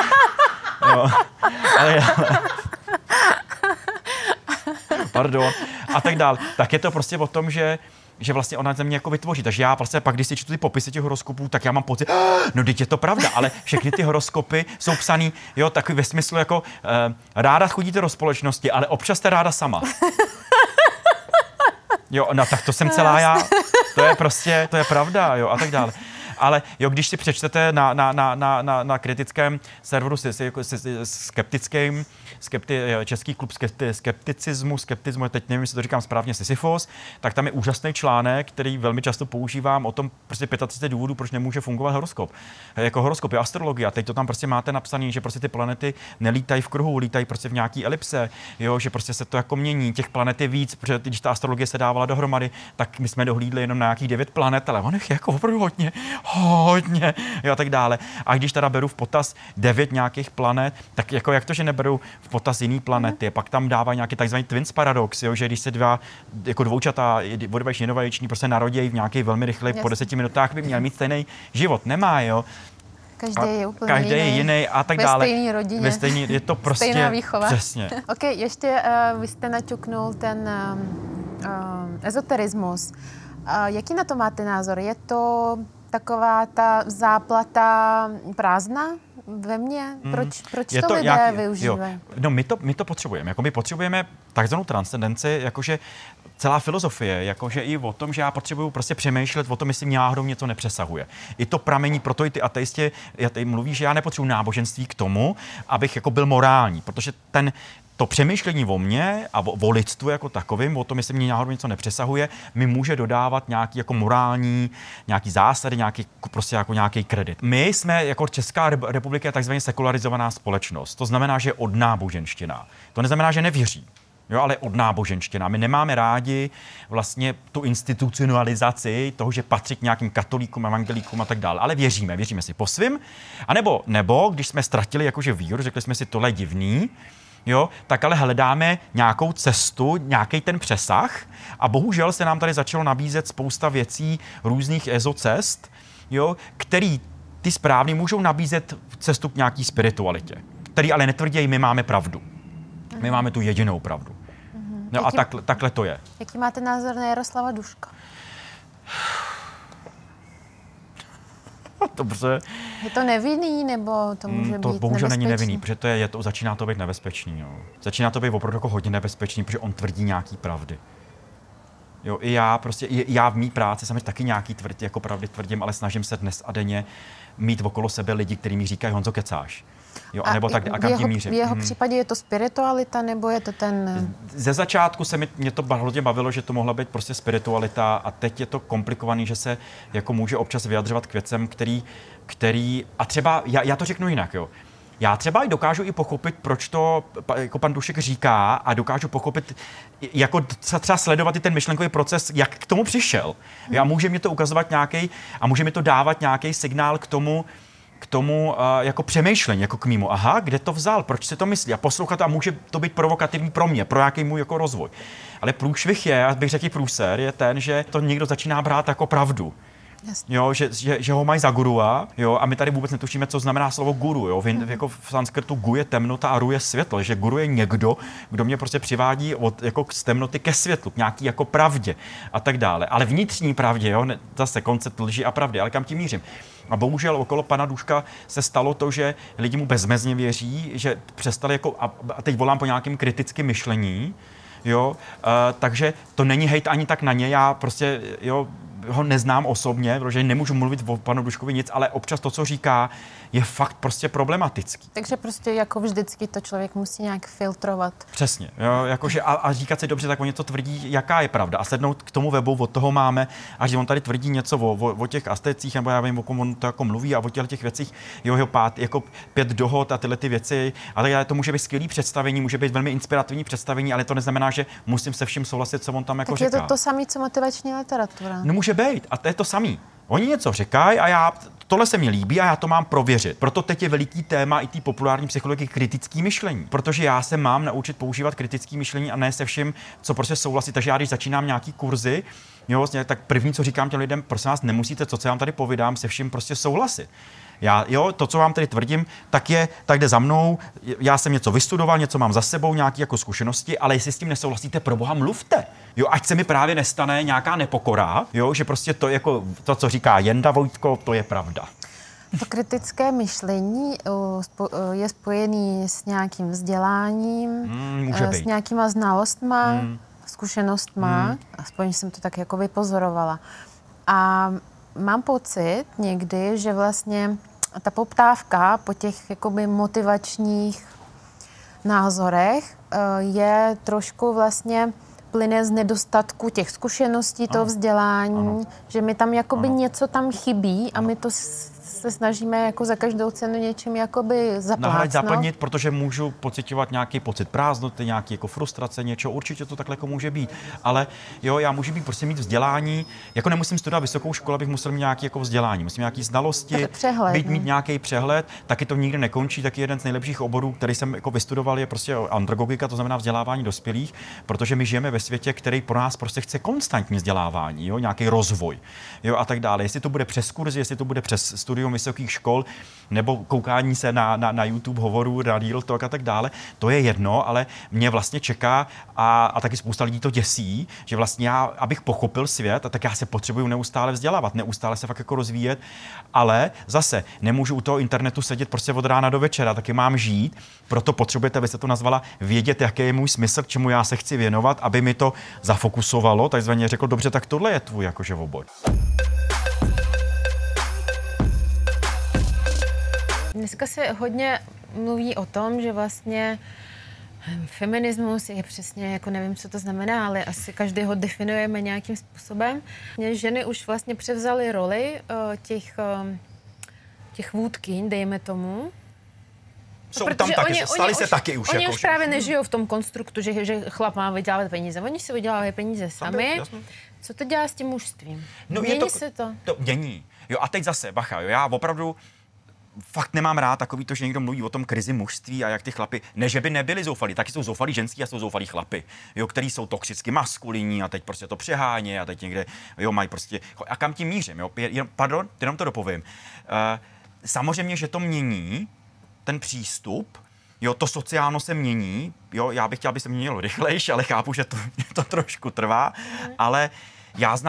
S2: Jo, ale já, pardon, a tak dál. Tak je to prostě o tom, že že vlastně ona ze mě jako vytvoří. Takže já vlastně pak, když si čtu ty popisy těch horoskopů, tak já mám pocit, no teď je to pravda, ale všechny ty horoskopy jsou psaný, jo, takový ve smyslu jako uh, ráda chodíte do společnosti, ale občas jste ráda sama. Jo, no tak to jsem celá já. To je prostě, to je pravda, jo, a tak dále. Ale jo, když si přečtete na, na, na, na, na, na kritickém serveru si, si, si, si, skeptickým, skepti, český klub skepti, skepticismu, skeptismu, teď nevím, jestli to říkám správně, Sisyphos, tak tam je úžasný článek, který velmi často používám o tom prostě třicet pět důvodů, proč nemůže fungovat horoskop. Jako horoskop je astrologie, a teď to tam prostě máte napsané, že prostě ty planety nelítají v kruhu, lítají prostě v nějaký elipse, jo, že prostě se to jako mění, těch planet je víc, protože když ta astrologie se dávala dohromady, tak my jsme dohlídli jenom na nějakých devět planet, ale on je jako opravdu hodně. hodně, jo, a tak dále. A když teda beru v potaz devět nějakých planet, tak jako jak to, že neberu v potaz jiný planety, pak tam dává nějaký takzvaný twins paradox, jo, že když se dva jako dvoučatá vodovajční jednovaječný prostě narodějí v nějaký velmi rychle po deseti minutách, by měl mít stejný život, nemá, jo.
S1: Každý je úplně
S2: každý
S1: jiný.
S2: je jiný a tak
S1: ve
S2: dále.
S1: Ve stejné rodině.
S2: Ve stejný, je to prostě
S1: stejná výchova.
S2: Přesně.
S1: OK, ještě uh, vy jste naťuknul ten uh, uh, ezoterismus. Uh, jaký na to máte názor? Je to taková ta záplata prázdná ve mně? Proč, proč
S2: je
S1: to,
S2: to
S1: lidé
S2: jak,
S1: využívají?
S2: No my to, my to potřebujeme. Jako my potřebujeme takzvanou transcendenci, jakože celá filozofie, jakože i o tom, že já potřebuju prostě přemýšlet o tom, jestli mě náhodou něco nepřesahuje. I to pramení, proto i ty ateisti mluví, že já nepotřebuji náboženství k tomu, abych jako byl morální, protože ten to přemýšlení o mně a o, o lidstvu jako takovým, o tom, jestli mě náhodou něco nepřesahuje, mi může dodávat nějaký jako morální, nějaký zásady, nějaký, prostě jako nějaký kredit. My jsme jako Česká republika takzvaně sekularizovaná společnost. To znamená, že je odnáboženština. To neznamená, že nevěří. Jo, ale odnáboženština. My nemáme rádi vlastně tu institucionalizaci toho, že patří k nějakým katolíkům, evangelíkům a tak dále. Ale věříme, věříme si po svým. A nebo, nebo když jsme ztratili jakože víru, řekli jsme si, tohle je divný, jo, tak ale hledáme nějakou cestu, nějaký ten přesah a bohužel se nám tady začalo nabízet spousta věcí, různých ezocest, jo, který ty správný můžou nabízet cestu k nějaký spiritualitě, který ale netvrdí, my máme pravdu. My máme tu jedinou pravdu. No jaký, a takhle, takhle to je.
S1: Jaký máte názor na Jaroslava Duška?
S2: dobře.
S1: Je to nevinný, nebo to může
S2: mm, to
S1: být
S2: bohužel
S1: nebezpečný?
S2: není nevinný, protože to je, je to, začíná to být nebezpečný. Jo. Začíná to být opravdu jako hodně nebezpečný, protože on tvrdí nějaký pravdy. Jo, i já prostě, i já v mý práci samozřejmě taky nějaký tvrdí, jako pravdy tvrdím, ale snažím se dnes a denně mít okolo sebe lidi, kteří mi říkají, Honzo, kecáš. Jo,
S1: a
S2: anebo tak, a kam tím mířím.
S1: V jeho
S2: hmm.
S1: případě je to spiritualita, nebo je to ten...
S2: Ze začátku se mi mě to hodně bavilo, že to mohla být prostě spiritualita a teď je to komplikovaný, že se jako může občas vyjadřovat k věcem, který, který a třeba, já, já to řeknu jinak, jo. Já třeba i dokážu i pochopit, proč to jako pan Dušek říká a dokážu pochopit, jako třeba sledovat i ten myšlenkový proces, jak k tomu přišel. Hmm. A může mi to ukazovat nějaký a může mi to dávat nějaký signál k tomu, k tomu uh, jako přemýšlení, jako k mýmu. Aha, kde to vzal, proč si to myslí? A poslouchat a může to být provokativní pro mě, pro nějaký můj jako rozvoj. Ale průšvih je, já bych řekl průser, je ten, že to někdo začíná brát jako pravdu.
S1: Jasně.
S2: Jo, že, že, že ho mají za gurua, jo, a my tady vůbec netušíme, co znamená slovo guru, jo. V, mm. jako v sanskrtu gu je temnota a ru je světlo, že guru je někdo, kdo mě prostě přivádí od, jako z temnoty ke světlu, k nějaký jako pravdě a tak dále. Ale vnitřní pravdě, jo, ne, zase koncept lži a pravdy, ale kam tím mířím? A bohužel okolo pana Duška se stalo to, že lidi mu bezmezně věří, že přestali jako, a teď volám po nějakém kritickém myšlení, jo, uh, takže to není hejt ani tak na ně, já prostě, jo, ho neznám osobně, protože nemůžu mluvit o panu Duškovi nic, ale občas to, co říká, je fakt prostě problematický.
S1: Takže prostě jako vždycky to člověk musí nějak filtrovat.
S2: Přesně, jo, jakože a, a říkat si dobře, tak on něco tvrdí, jaká je pravda. A sednout k tomu webu, od toho máme, a že on tady tvrdí něco o, o, o těch Aztecích, nebo já vím, o kom on to jako mluví a o těch, těch věcích, jo, jeho pát, jako pět dohod a tyhle ty věci. A tak dále, to může být skvělý představení, může být velmi inspirativní představení, ale to neznamená, že musím se vším souhlasit, co on tam jako
S1: tak
S2: říká.
S1: Tak je to to samé, co motivační literatura.
S2: Nemůže být, a to je to samý. Oni něco říkají a já, tohle se mi líbí a já to mám prověřit. Proto teď je veliký téma i té populární psychologie kritické myšlení. Protože já se mám naučit používat kritické myšlení a ne se vším, co prostě souhlasí. Takže já, když začínám nějaký kurzy, jo, tak první, co říkám těm lidem, prosím vás, nemusíte, co, co já vám tady povídám, se vším prostě souhlasit. Já, jo, to, co vám tady tvrdím, tak je, tak jde za mnou, já jsem něco vystudoval, něco mám za sebou, nějaké jako zkušenosti, ale jestli s tím nesouhlasíte, pro boha mluvte. Jo, ať se mi právě nestane nějaká nepokora, jo, že prostě to, jako, to, co říká Jenda Vojtko, to je pravda.
S1: To kritické myšlení je spojené s nějakým vzděláním,
S2: mm, může být.
S1: S nějakýma znalostma, mm. zkušenostma, mm. aspoň jsem to tak jako vypozorovala. A mám pocit někdy, že vlastně ta poptávka po těch jakoby motivačních názorech je trošku vlastně plyne z nedostatku těch zkušeností, ano. toho vzdělání, ano. že mi tam jakoby ano. něco tam chybí a ano. my to se snažíme jako za každou cenu něčím jakoby zaplácnout.
S2: Zaplnit, protože můžu pociťovat nějaký pocit prázdnoty, nějaký jako frustrace, něco, určitě to takhle jako může být. Ale jo, já můžu být prostě mít vzdělání, jako nemusím studovat vysokou školu, abych musel mít nějaký jako vzdělání, musím nějaký znalosti,
S1: přehled,
S2: být, mít nějaký přehled, taky to nikdy nekončí, taky jeden z nejlepších oborů, který jsem jako vystudoval, je prostě andragogika, to znamená vzdělávání dospělých, protože my žijeme ve světě, který pro nás prostě chce konstantní vzdělávání, jo, nějaký rozvoj, jo, a tak dále. Jestli to bude přes kurzy, jestli to bude přes studium vysokých škol, nebo koukání se na, na, na YouTube hovorů, na Real Talk a tak dále, to je jedno, ale mě vlastně čeká a, a taky spousta lidí to děsí, že vlastně já, abych pochopil svět, a tak já se potřebuju neustále vzdělávat, neustále se fakt jako rozvíjet, ale zase nemůžu u toho internetu sedět prostě od rána do večera, taky mám žít, proto potřebujete, vy jste to nazvala, vědět, jaký je můj smysl, k čemu já se chci věnovat, aby mi to zafokusovalo, takzvaně řekl, dobře, tak tohle je tvůj jakože obor.
S1: Dneska se hodně mluví o tom, že vlastně feminismus je přesně, jako nevím, co to znamená, ale asi každý ho definujeme nějakým způsobem. Ženy už vlastně převzaly roli těch, těch vůdkyň, dejme tomu.
S2: Jsou tam taky, oni, stali
S1: oni
S2: se
S1: už,
S2: taky už.
S1: Oni
S2: jako,
S1: už právě nežijou v tom konstruktu, že, že chlap má vydělávat peníze. Oni si vydělávají peníze sami. Co to dělá s tím mužstvím?
S2: No,
S1: mění
S2: to,
S1: se to?
S2: To mění. Jo, a teď zase, bacha, jo, já opravdu fakt nemám rád takový to, že někdo mluví o tom krizi mužství a jak ty chlapy, ne že by nebyli zoufalí, taky jsou zoufalí ženský a jsou zoufalí chlapy, jo, který jsou toxicky maskulinní a teď prostě to přehání a teď někde, jo, mají prostě, a kam tím mířím, jo, pardon, jenom to dopovím. Uh, samozřejmě, že to mění ten přístup, jo, to sociálno se mění, jo, já bych chtěl, aby se měnilo rychlejš, ale chápu, že to, to trošku trvá, mm. ale já znám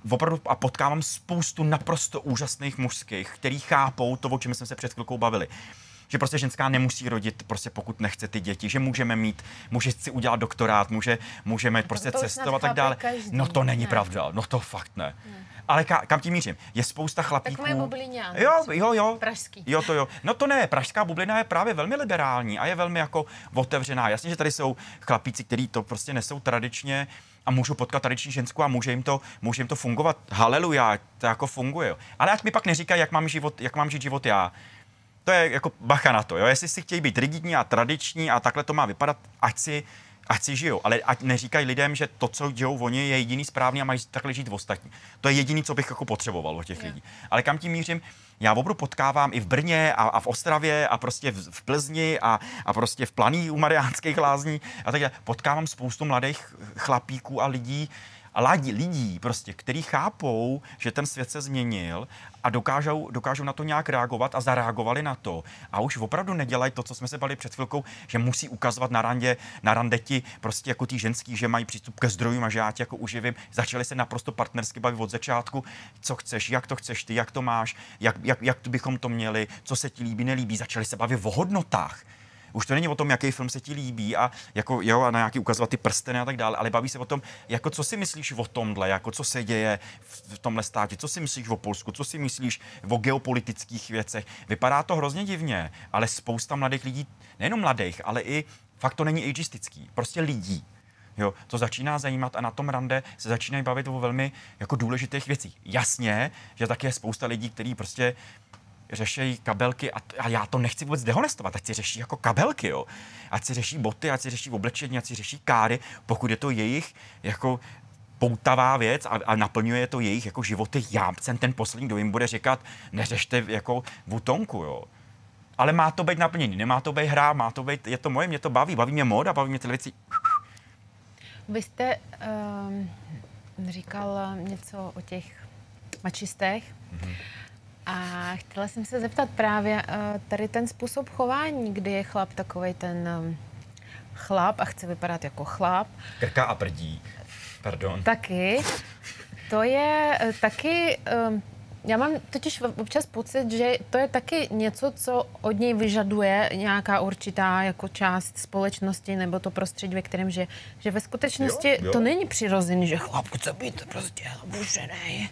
S2: opravdu a potkávám spoustu naprosto úžasných mužských, který chápou to, o čem jsme se před chvilkou bavili. Že prostě ženská nemusí rodit, prostě pokud nechce ty děti, že můžeme mít, může si udělat doktorát, může, můžeme prostě cestovat a tak dále.
S1: Každý.
S2: No to není
S1: ne.
S2: pravda, no to fakt ne. ne. Ale ka, kam tím mířím? Je spousta chlapíků.
S1: Tak moje bubliňa.
S2: Jo, jo, jo.
S1: Pražský.
S2: Jo, to jo. No to ne, pražská bublina je právě velmi liberální a je velmi jako otevřená. Jasně, že tady jsou chlapíci, kteří to prostě nesou tradičně a můžu potkat tradiční ženskou a může jim to, může jim to fungovat. Haleluja, to jako funguje. Jo. Ale ať mi pak neříkají, jak mám život, jak mám žít život já. To je jako bacha na to, jo. Jestli si chtějí být rigidní a tradiční a takhle to má vypadat, ať si, ať si žijou. Ale ať neříkají lidem, že to, co dějou oni, je jediný správný a mají takhle žít v ostatní. To je jediný, co bych jako potřeboval od těch yeah. lidí. Ale kam tím mířím? Já opravdu potkávám i v Brně a, a v Ostravě a prostě v, v Plzni a, a prostě v Planý u Mariánských lázní a tak dále. Potkávám spoustu mladých chlapíků a lidí, a lidí, lidí prostě, kteří chápou, že ten svět se změnil a dokážou, dokážou na to nějak reagovat a zareagovali na to. A už opravdu nedělají to, co jsme se bavili před chvilkou, že musí ukazovat na randě, na randeti prostě jako ty ženský, že mají přístup ke zdrojům a že já tě jako uživím. Začali se naprosto partnersky bavit od začátku, co chceš, jak to chceš ty, jak to máš, jak, jak, jak bychom to měli, co se ti líbí, nelíbí. Začali se bavit o hodnotách. Už to není o tom, jaký film se ti líbí a jako jo, a na nějaký ukazovat ty prsteny a tak dále, ale baví se o tom, jako co si myslíš o tomhle, jako co se děje v tomhle státě, co si myslíš o Polsku, co si myslíš o geopolitických věcech. Vypadá to hrozně divně, ale spousta mladých lidí, nejenom mladých, ale i fakt to není ageistický, prostě lidí. Jo, to začíná zajímat a na tom rande se začínají bavit o velmi jako důležitých věcích. Jasně, že taky je spousta lidí, kteří prostě řeší kabelky a, a já to nechci vůbec dehonestovat, ať si řeší jako kabelky, jo. Ať si řeší boty, ať si řeší oblečení, ať si řeší káry, pokud je to jejich jako poutavá věc a, a naplňuje to jejich jako životy. Já jsem ten poslední, kdo jim bude říkat, neřešte jako vutonku, jo. Ale má to být naplněný, nemá to být hra, má to být, je to moje, mě to baví, baví mě móda, baví mě ty věci.
S1: Vy jste um, říkal něco o těch mačistech. Mm-hmm. A chtěla jsem se zeptat právě tady ten způsob chování, kdy je chlap takovej ten chlap a chce vypadat jako chlap.
S2: Krká a prdí, pardon.
S1: Taky. To je taky, já mám totiž občas pocit, že to je taky něco, co od něj vyžaduje nějaká určitá jako část společnosti nebo to prostředí, ve kterém žije. Že ve skutečnosti jo, jo. to není přirozený, že chlap chce být prostě obušený.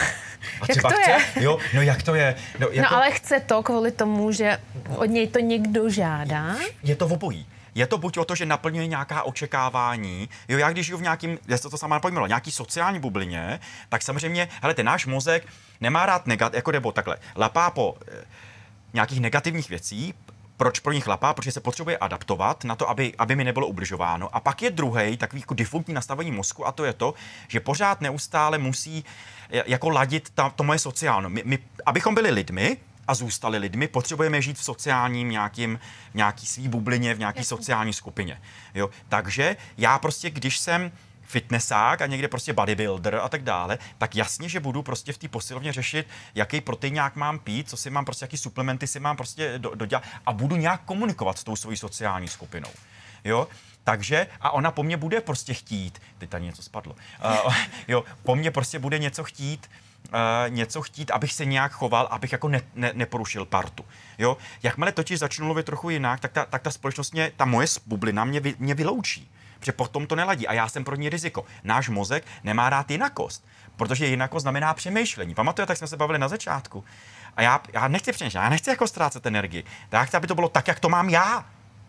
S2: A jak to chce? Je? Jo, no jak to je?
S1: No, jako... no ale chce to kvůli tomu, že od něj to někdo žádá.
S2: Je to obojí. Je to buď o to, že naplňuje nějaká očekávání. Jo, já když žiju v nějakým, já se to sama napojmilo, nějaký sociální bublině, tak samozřejmě, hele, ten náš mozek nemá rád negat, jako nebo takhle, lapá po eh, nějakých negativních věcí. Proč pro nich lapá? Protože se potřebuje adaptovat na to, aby, aby mi nebylo ubližováno. A pak je druhý takový jako defaultní nastavení mozku a to je to, že pořád neustále musí jako ladit ta, to moje sociální. My, my, abychom byli lidmi a zůstali lidmi, potřebujeme žít v sociálním nějakým, nějaký svý bublině, v nějaký sociální skupině. Jo? Takže já prostě, když jsem fitnessák a někde prostě bodybuilder a tak dále, tak jasně, že budu prostě v té posilovně řešit, jaký proteinák mám pít, co si mám prostě, jaký suplementy si mám prostě do, dodělat a budu nějak komunikovat s tou svojí sociální skupinou. Jo? Takže, a ona po mně bude prostě chtít, teď tady něco spadlo, uh, jo, po mně prostě bude něco chtít, Uh, něco chtít, abych se nějak choval, abych jako ne, ne, neporušil partu. Jo? Jakmile totiž začnu mluvit trochu jinak, tak ta, tak ta společnost mě, ta moje bublina mě, vy, mě vyloučí. Protože potom to neladí a já jsem pro ní riziko. Náš mozek nemá rád jinakost, protože jinakost znamená přemýšlení. Pamatujete, tak jsme se bavili na začátku. A já, já nechci přemýšlet, já nechci jako ztrácet energii. Já chci, aby to bylo tak, jak to mám já.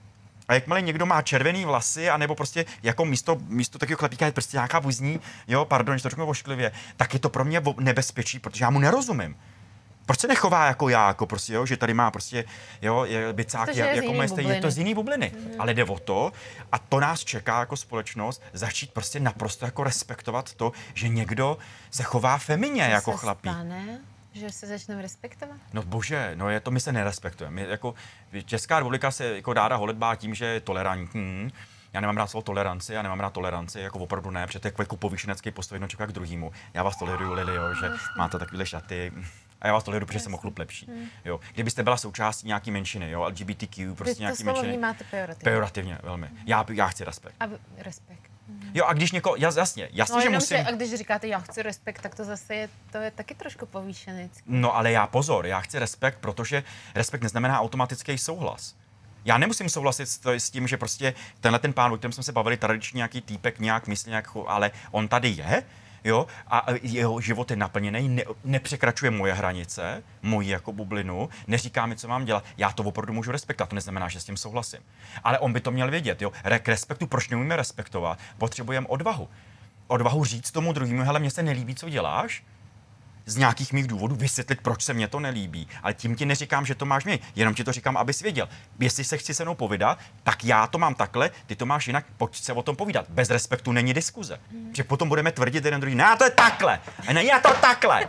S2: A jakmile někdo má červený vlasy, anebo prostě jako místo, místo takového chlapíka je prostě nějaká vůzní, jo, pardon, že to řeknu ošklivě, tak je to pro mě nebezpečí, protože já mu nerozumím. Proč se nechová jako já, jako prostě, jo, že tady má prostě, jo, je bicák, je, jako moje stejně, je to z jiný bubliny, mm. ale jde o to, a to nás čeká jako společnost, začít prostě naprosto jako respektovat to, že někdo se chová femině
S1: co
S2: jako
S1: se
S2: chlapík.
S1: Stane? Že se začneme respektovat?
S2: No bože, no je to, my se nerespektujeme. My, jako, Česká republika se jako ráda holedbá tím, že je tolerantní. Já nemám rád slovo toleranci, já nemám rád toleranci, jako opravdu ne, protože to je jako povýšenecký postoj jednoho člověka k druhému. Já vás toleruju, Lili, jo, že máte takovýhle šaty, A já vás toleruju, protože jsem o chlup lepší. Hmm. Jo. Kdybyste byla součástí nějaký menšiny, jo, L G B T Q, prostě
S1: Vy
S2: nějaký
S1: to slovo
S2: menšiny.
S1: vnímáte pejorativně.
S2: Pejorativně, velmi. Já, já chci respekt.
S1: A respekt. Hmm.
S2: Jo, a když někoho, jasně, jasně,
S1: no,
S2: že
S1: jenom
S2: musím...
S1: Si, a když říkáte, já chci respekt, tak to zase je, to je taky trošku povýšenecký.
S2: No, ale já pozor, já chci respekt, protože respekt neznamená automatický souhlas. Já nemusím souhlasit s tím, že prostě tenhle ten pán, o kterém jsme se bavili, tradiční nějaký týpek nějak myslí, nějak, ale on tady je, jo, a jeho život je naplněný, ne, nepřekračuje moje hranice, moji jako bublinu, neříká mi, co mám dělat. Já to opravdu můžu respektovat, to neznamená, že s tím souhlasím. Ale on by to měl vědět, jo. K respektu, proč neumíme respektovat? Potřebujeme odvahu. Odvahu říct tomu druhému, hele, mně se nelíbí, co děláš, z nějakých mých důvodů vysvětlit, proč se mně to nelíbí. Ale tím ti neříkám, že to máš mě, jenom ti to říkám, abys věděl. Jestli se chci se mnou povídat, tak já to mám takhle, ty to máš jinak, pojď se o tom povídat. Bez respektu není diskuze. Hmm. Že potom budeme tvrdit jeden druhý, ne, to je takhle, a ne, já to takhle.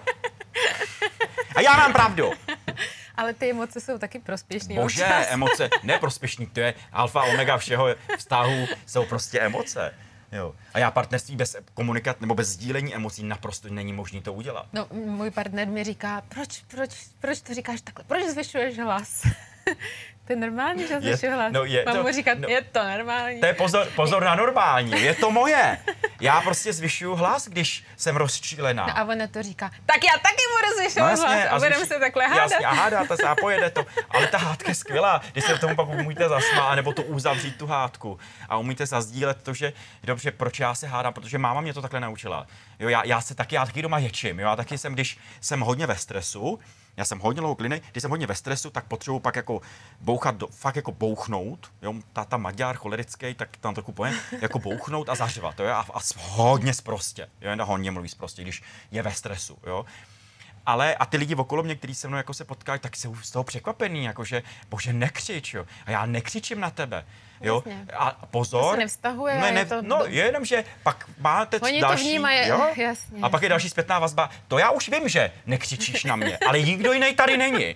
S2: A já mám pravdu.
S1: Ale ty emoce jsou taky prospěšný.
S2: Bože, občas. Emoce, neprospěšný, to je alfa, omega všeho vztahu, jsou prostě emoce. Jo. A já partnerství bez komunikat nebo bez sdílení emocí naprosto není možné to udělat.
S1: No, můj partner mi říká, proč, proč, proč to říkáš takhle, proč zvyšuješ hlas? To je normální, že zvyšuju hlas.
S2: No je
S1: Mám
S2: to,
S1: mu říkat,
S2: no,
S1: je to normální.
S2: To je pozor, pozor na normální, je to moje. Já prostě zvyšuju hlas, když jsem rozčílená.
S1: No a ona to říká, tak já taky budu zvyšovat no, hlas a, a budeme se takhle hádat.
S2: Jasně, a hádáte se a pojede to. Ale ta hádka je skvělá, když se tomu pak umíte zasmát, nebo to uzavřít tu hádku. A umíte zazdílet to, že dobře, proč já se hádám, protože máma mě to takhle naučila. Jo, já, já se taky, já taky doma ječím, jo, já taky jsem, když jsem hodně ve stresu, já jsem hodně dlouhokliny, když jsem hodně ve stresu, tak potřebuji pak jako bouchat, do, fakt jako bouchnout, jo, táta Maďar, cholerický, tak tam trochu pojem, jako bouchnout a zařvat, jo, a, a hodně sprostě, jo, jen hodně mluví sprostě, když je ve stresu, jo. Ale a ty lidi okolo mě, kteří se mnou jako se potkají, tak jsou z toho překvapený, jakože, bože, nekřič, jo, a já nekřičím na tebe. Jo? A pozor.
S1: To se nevztahuje.
S2: Ne, ne,
S1: je to
S2: no,
S1: do...
S2: jenom, že pak máte
S1: Oni
S2: další,
S1: to vnímají,
S2: jo?
S1: jasně.
S2: A pak je další zpětná vazba. To já už vím, že nekřičíš na mě, ale nikdo jiný tady není.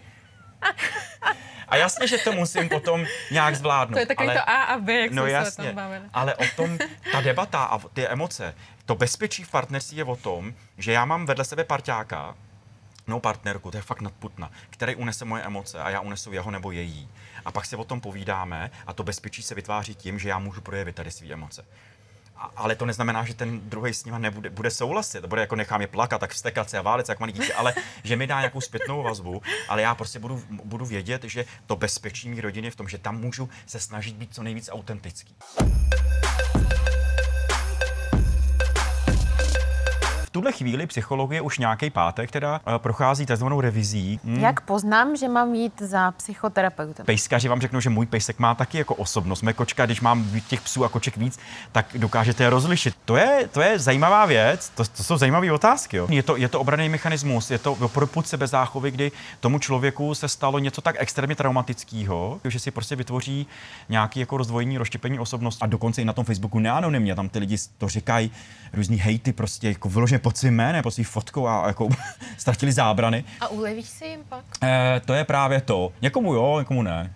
S2: A jasně, že to musím potom nějak zvládnout.
S1: To je takový
S2: ale,
S1: to A a B, jak
S2: no
S1: jsme
S2: jasně,
S1: se o tom bavili.
S2: Ale o tom, ta debata a ty emoce, to bezpečí v partnerství je o tom, že já mám vedle sebe parťáka, no partnerku, to je fakt nadputna, který unese moje emoce a já unesu jeho nebo její. A pak se o tom povídáme a to bezpečí se vytváří tím, že já můžu projevit tady své emoce. A, ale to neznamená, že ten druhý s nima nebude bude souhlasit. To bude jako nechám je plakat, tak vztekat se a válet se jak malý dítě, ale že mi dá nějakou zpětnou vazbu, ale já prostě budu, budu vědět, že to bezpečí mý rodiny je v tom, že tam můžu se snažit být co nejvíc autentický. V tuhle chvíli psychologie už nějaký pátek teda uh, prochází takzvanou revizí. Hmm.
S1: Jak poznám, že mám jít za psychoterapeutem?
S2: Pejskaři vám řeknou, že můj pejsek má taky jako osobnost. Moje kočka, když mám těch psů a koček víc, tak dokážete je rozlišit. To je, to je zajímavá věc, to, to jsou zajímavé otázky. Jo. Je to, je to obranný mechanismus, je to propud sebezáchovy, kdy tomu člověku se stalo něco tak extrémně traumatického, že si prostě vytvoří nějaký jako rozdvojení, rozštěpení osobnosti. A dokonce i na tom Facebooku neanonymně, tam ty lidi to říkají, různý hejty prostě jako vyloženě pod svým jménem, pod svým fotkou a jako ztratili zábrany.
S1: A ulevíš si jim pak?
S2: E, to je právě to. Někomu jo, někomu ne.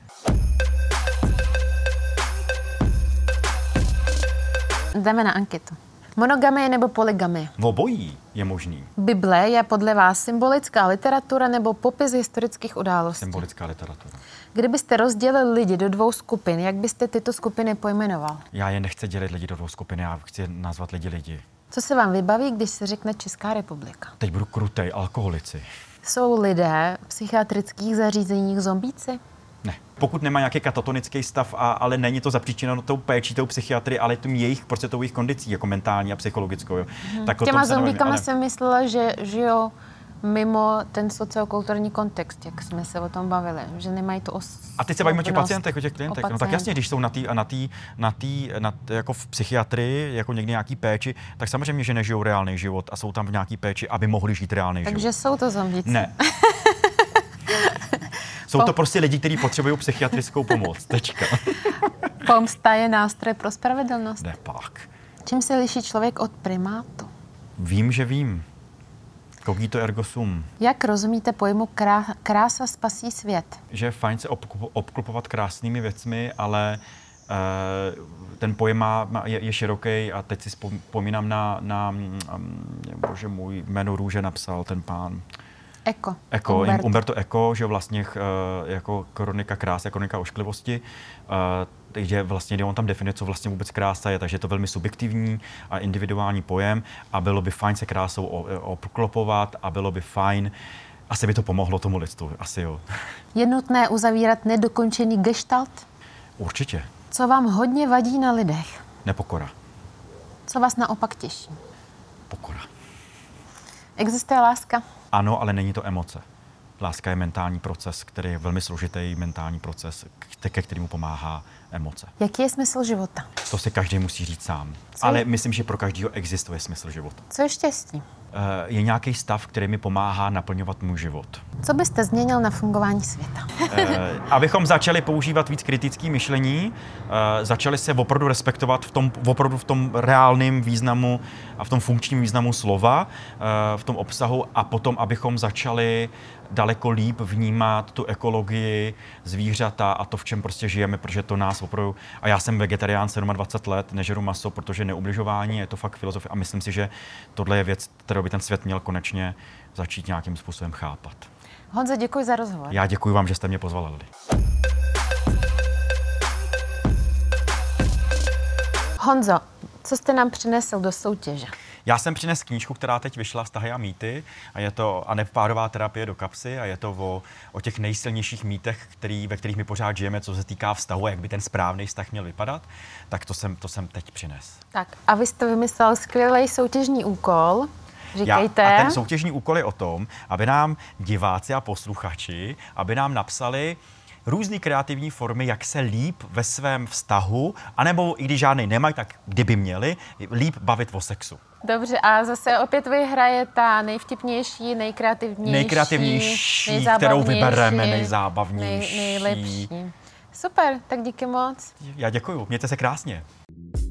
S1: Jdeme na anketu. Monogamie nebo polygamie?
S2: Obojí je možný.
S1: Bible je podle vás symbolická literatura nebo popis historických událostí?
S2: Symbolická literatura.
S1: Kdybyste rozdělili lidi do dvou skupin, jak byste tyto skupiny pojmenoval?
S2: Já je nechci dělit lidi do dvou skupin, já chci nazvat lidi lidi.
S1: Co se vám vybaví, když se řekne Česká republika?
S2: Teď budu krutej, alkoholici.
S1: Jsou lidé v psychiatrických zařízeních zombíci?
S2: Ne. Pokud nemá nějaký katatonický stav, a, ale není to zapříčiněno tou péčí, tou psychiatrii, ale tím jejich, prostě tou jejich kondicí, jako mentální a psychologickou. Jo.
S1: Hmm.
S2: Tak
S1: Těma
S2: se
S1: zombíkama
S2: nevím, ale...
S1: jsem myslela, že žijou mimo ten sociokulturní kontext, jak jsme se o tom bavili, že nemají to os...
S2: A teď se bavíme o těch pacientech, o těch klientech.
S1: O
S2: no tak jasně, když jsou na té, na tý, na tý, na tý, jako v psychiatrii, jako někdy nějaký péči, tak samozřejmě, že nežijou reálný život a jsou tam v nějaký péči, aby mohli žít reálný
S1: Takže
S2: život.
S1: Takže jsou to zombíci.
S2: Ne. Jsou to prostě lidi, kteří potřebují psychiatrickou pomoc. Tečka.
S1: Pomsta je nástroj pro spravedlnost.
S2: Ne pak.
S1: Čím se liší člověk od primátu?
S2: Vím, že vím. Cogito ergo sum.
S1: Jak rozumíte pojmu krá, krása spasí svět?
S2: Že je fajn se obklopovat krásnými věcmi, ale uh, ten pojem má, je, je široký a teď si vzpomínám na, na um, bože můj, Jméno růže napsal ten pán.
S1: Eko.
S2: Eko,
S1: Umberto.
S2: Umberto Eco, že vlastně uh, jako kronika krásy, kronika ošklivosti. Uh, takže vlastně on tam definuje, co vlastně vůbec krása je, takže je to velmi subjektivní a individuální pojem a bylo by fajn se krásou obklopovat a bylo by fajn, asi by to pomohlo tomu lidstvu, asi jo.
S1: Je nutné uzavírat nedokončený gestalt?
S2: Určitě.
S1: Co vám hodně vadí na lidech?
S2: Nepokora.
S1: Co vás naopak těší?
S2: Pokora.
S1: Existuje láska?
S2: Ano, ale není to emoce. Láska je mentální proces, který je velmi složitý mentální proces, ke kterému pomáhá emoce.
S1: Jaký je smysl života?
S2: To si každý musí říct sám.
S1: Co?
S2: Ale myslím, že pro každého existuje smysl života.
S1: Co je štěstí?
S2: Je nějaký stav, který mi pomáhá naplňovat můj život.
S1: Co byste změnil na fungování světa?
S2: Abychom začali používat víc kritické myšlení, začali se opravdu respektovat v tom, opravdu v tom reálném významu a v tom funkčním významu slova, v tom obsahu a potom, abychom začali daleko líp vnímat tu ekologii, zvířata a to, v čem prostě žijeme, protože to nás opravdu... A já jsem vegetarián dvacet sedm let, nežeru maso, protože neubližování, je to fakt filozofie a myslím si, že tohle je věc, kterou by ten svět měl konečně začít nějakým způsobem chápat.
S1: Honzo, děkuji za rozhovor.
S2: Já děkuji vám, že jste mě pozvala, Lili.
S1: Honzo, co jste nám přinesl do soutěže?
S2: Já jsem přinesl knížku, která teď vyšla, Vztahy a mýty, a je to Anepárová terapie do kapsy a je to o, o těch nejsilnějších mýtech, který, ve kterých my pořád žijeme, co se týká vztahu a jak by ten správný vztah měl vypadat. Tak to jsem, to jsem teď přinesl.
S1: Tak a vy jste vymyslel skvělý soutěžní úkol. Říkejte.
S2: Já, a ten soutěžní úkol je o tom, aby nám diváci a posluchači, aby nám napsali různé kreativní formy, jak se líp ve svém vztahu, anebo i když žádnej nemají, tak kdyby měli, líp bavit o sexu.
S1: Dobře, a zase opět vyhraje ta nejvtipnější, nejkreativnější,
S2: nejkreativnější, kterou vybereme, nejzábavnější.
S1: Nej, nejlepší. Super, tak díky moc.
S2: Já děkuju, mějte se krásně.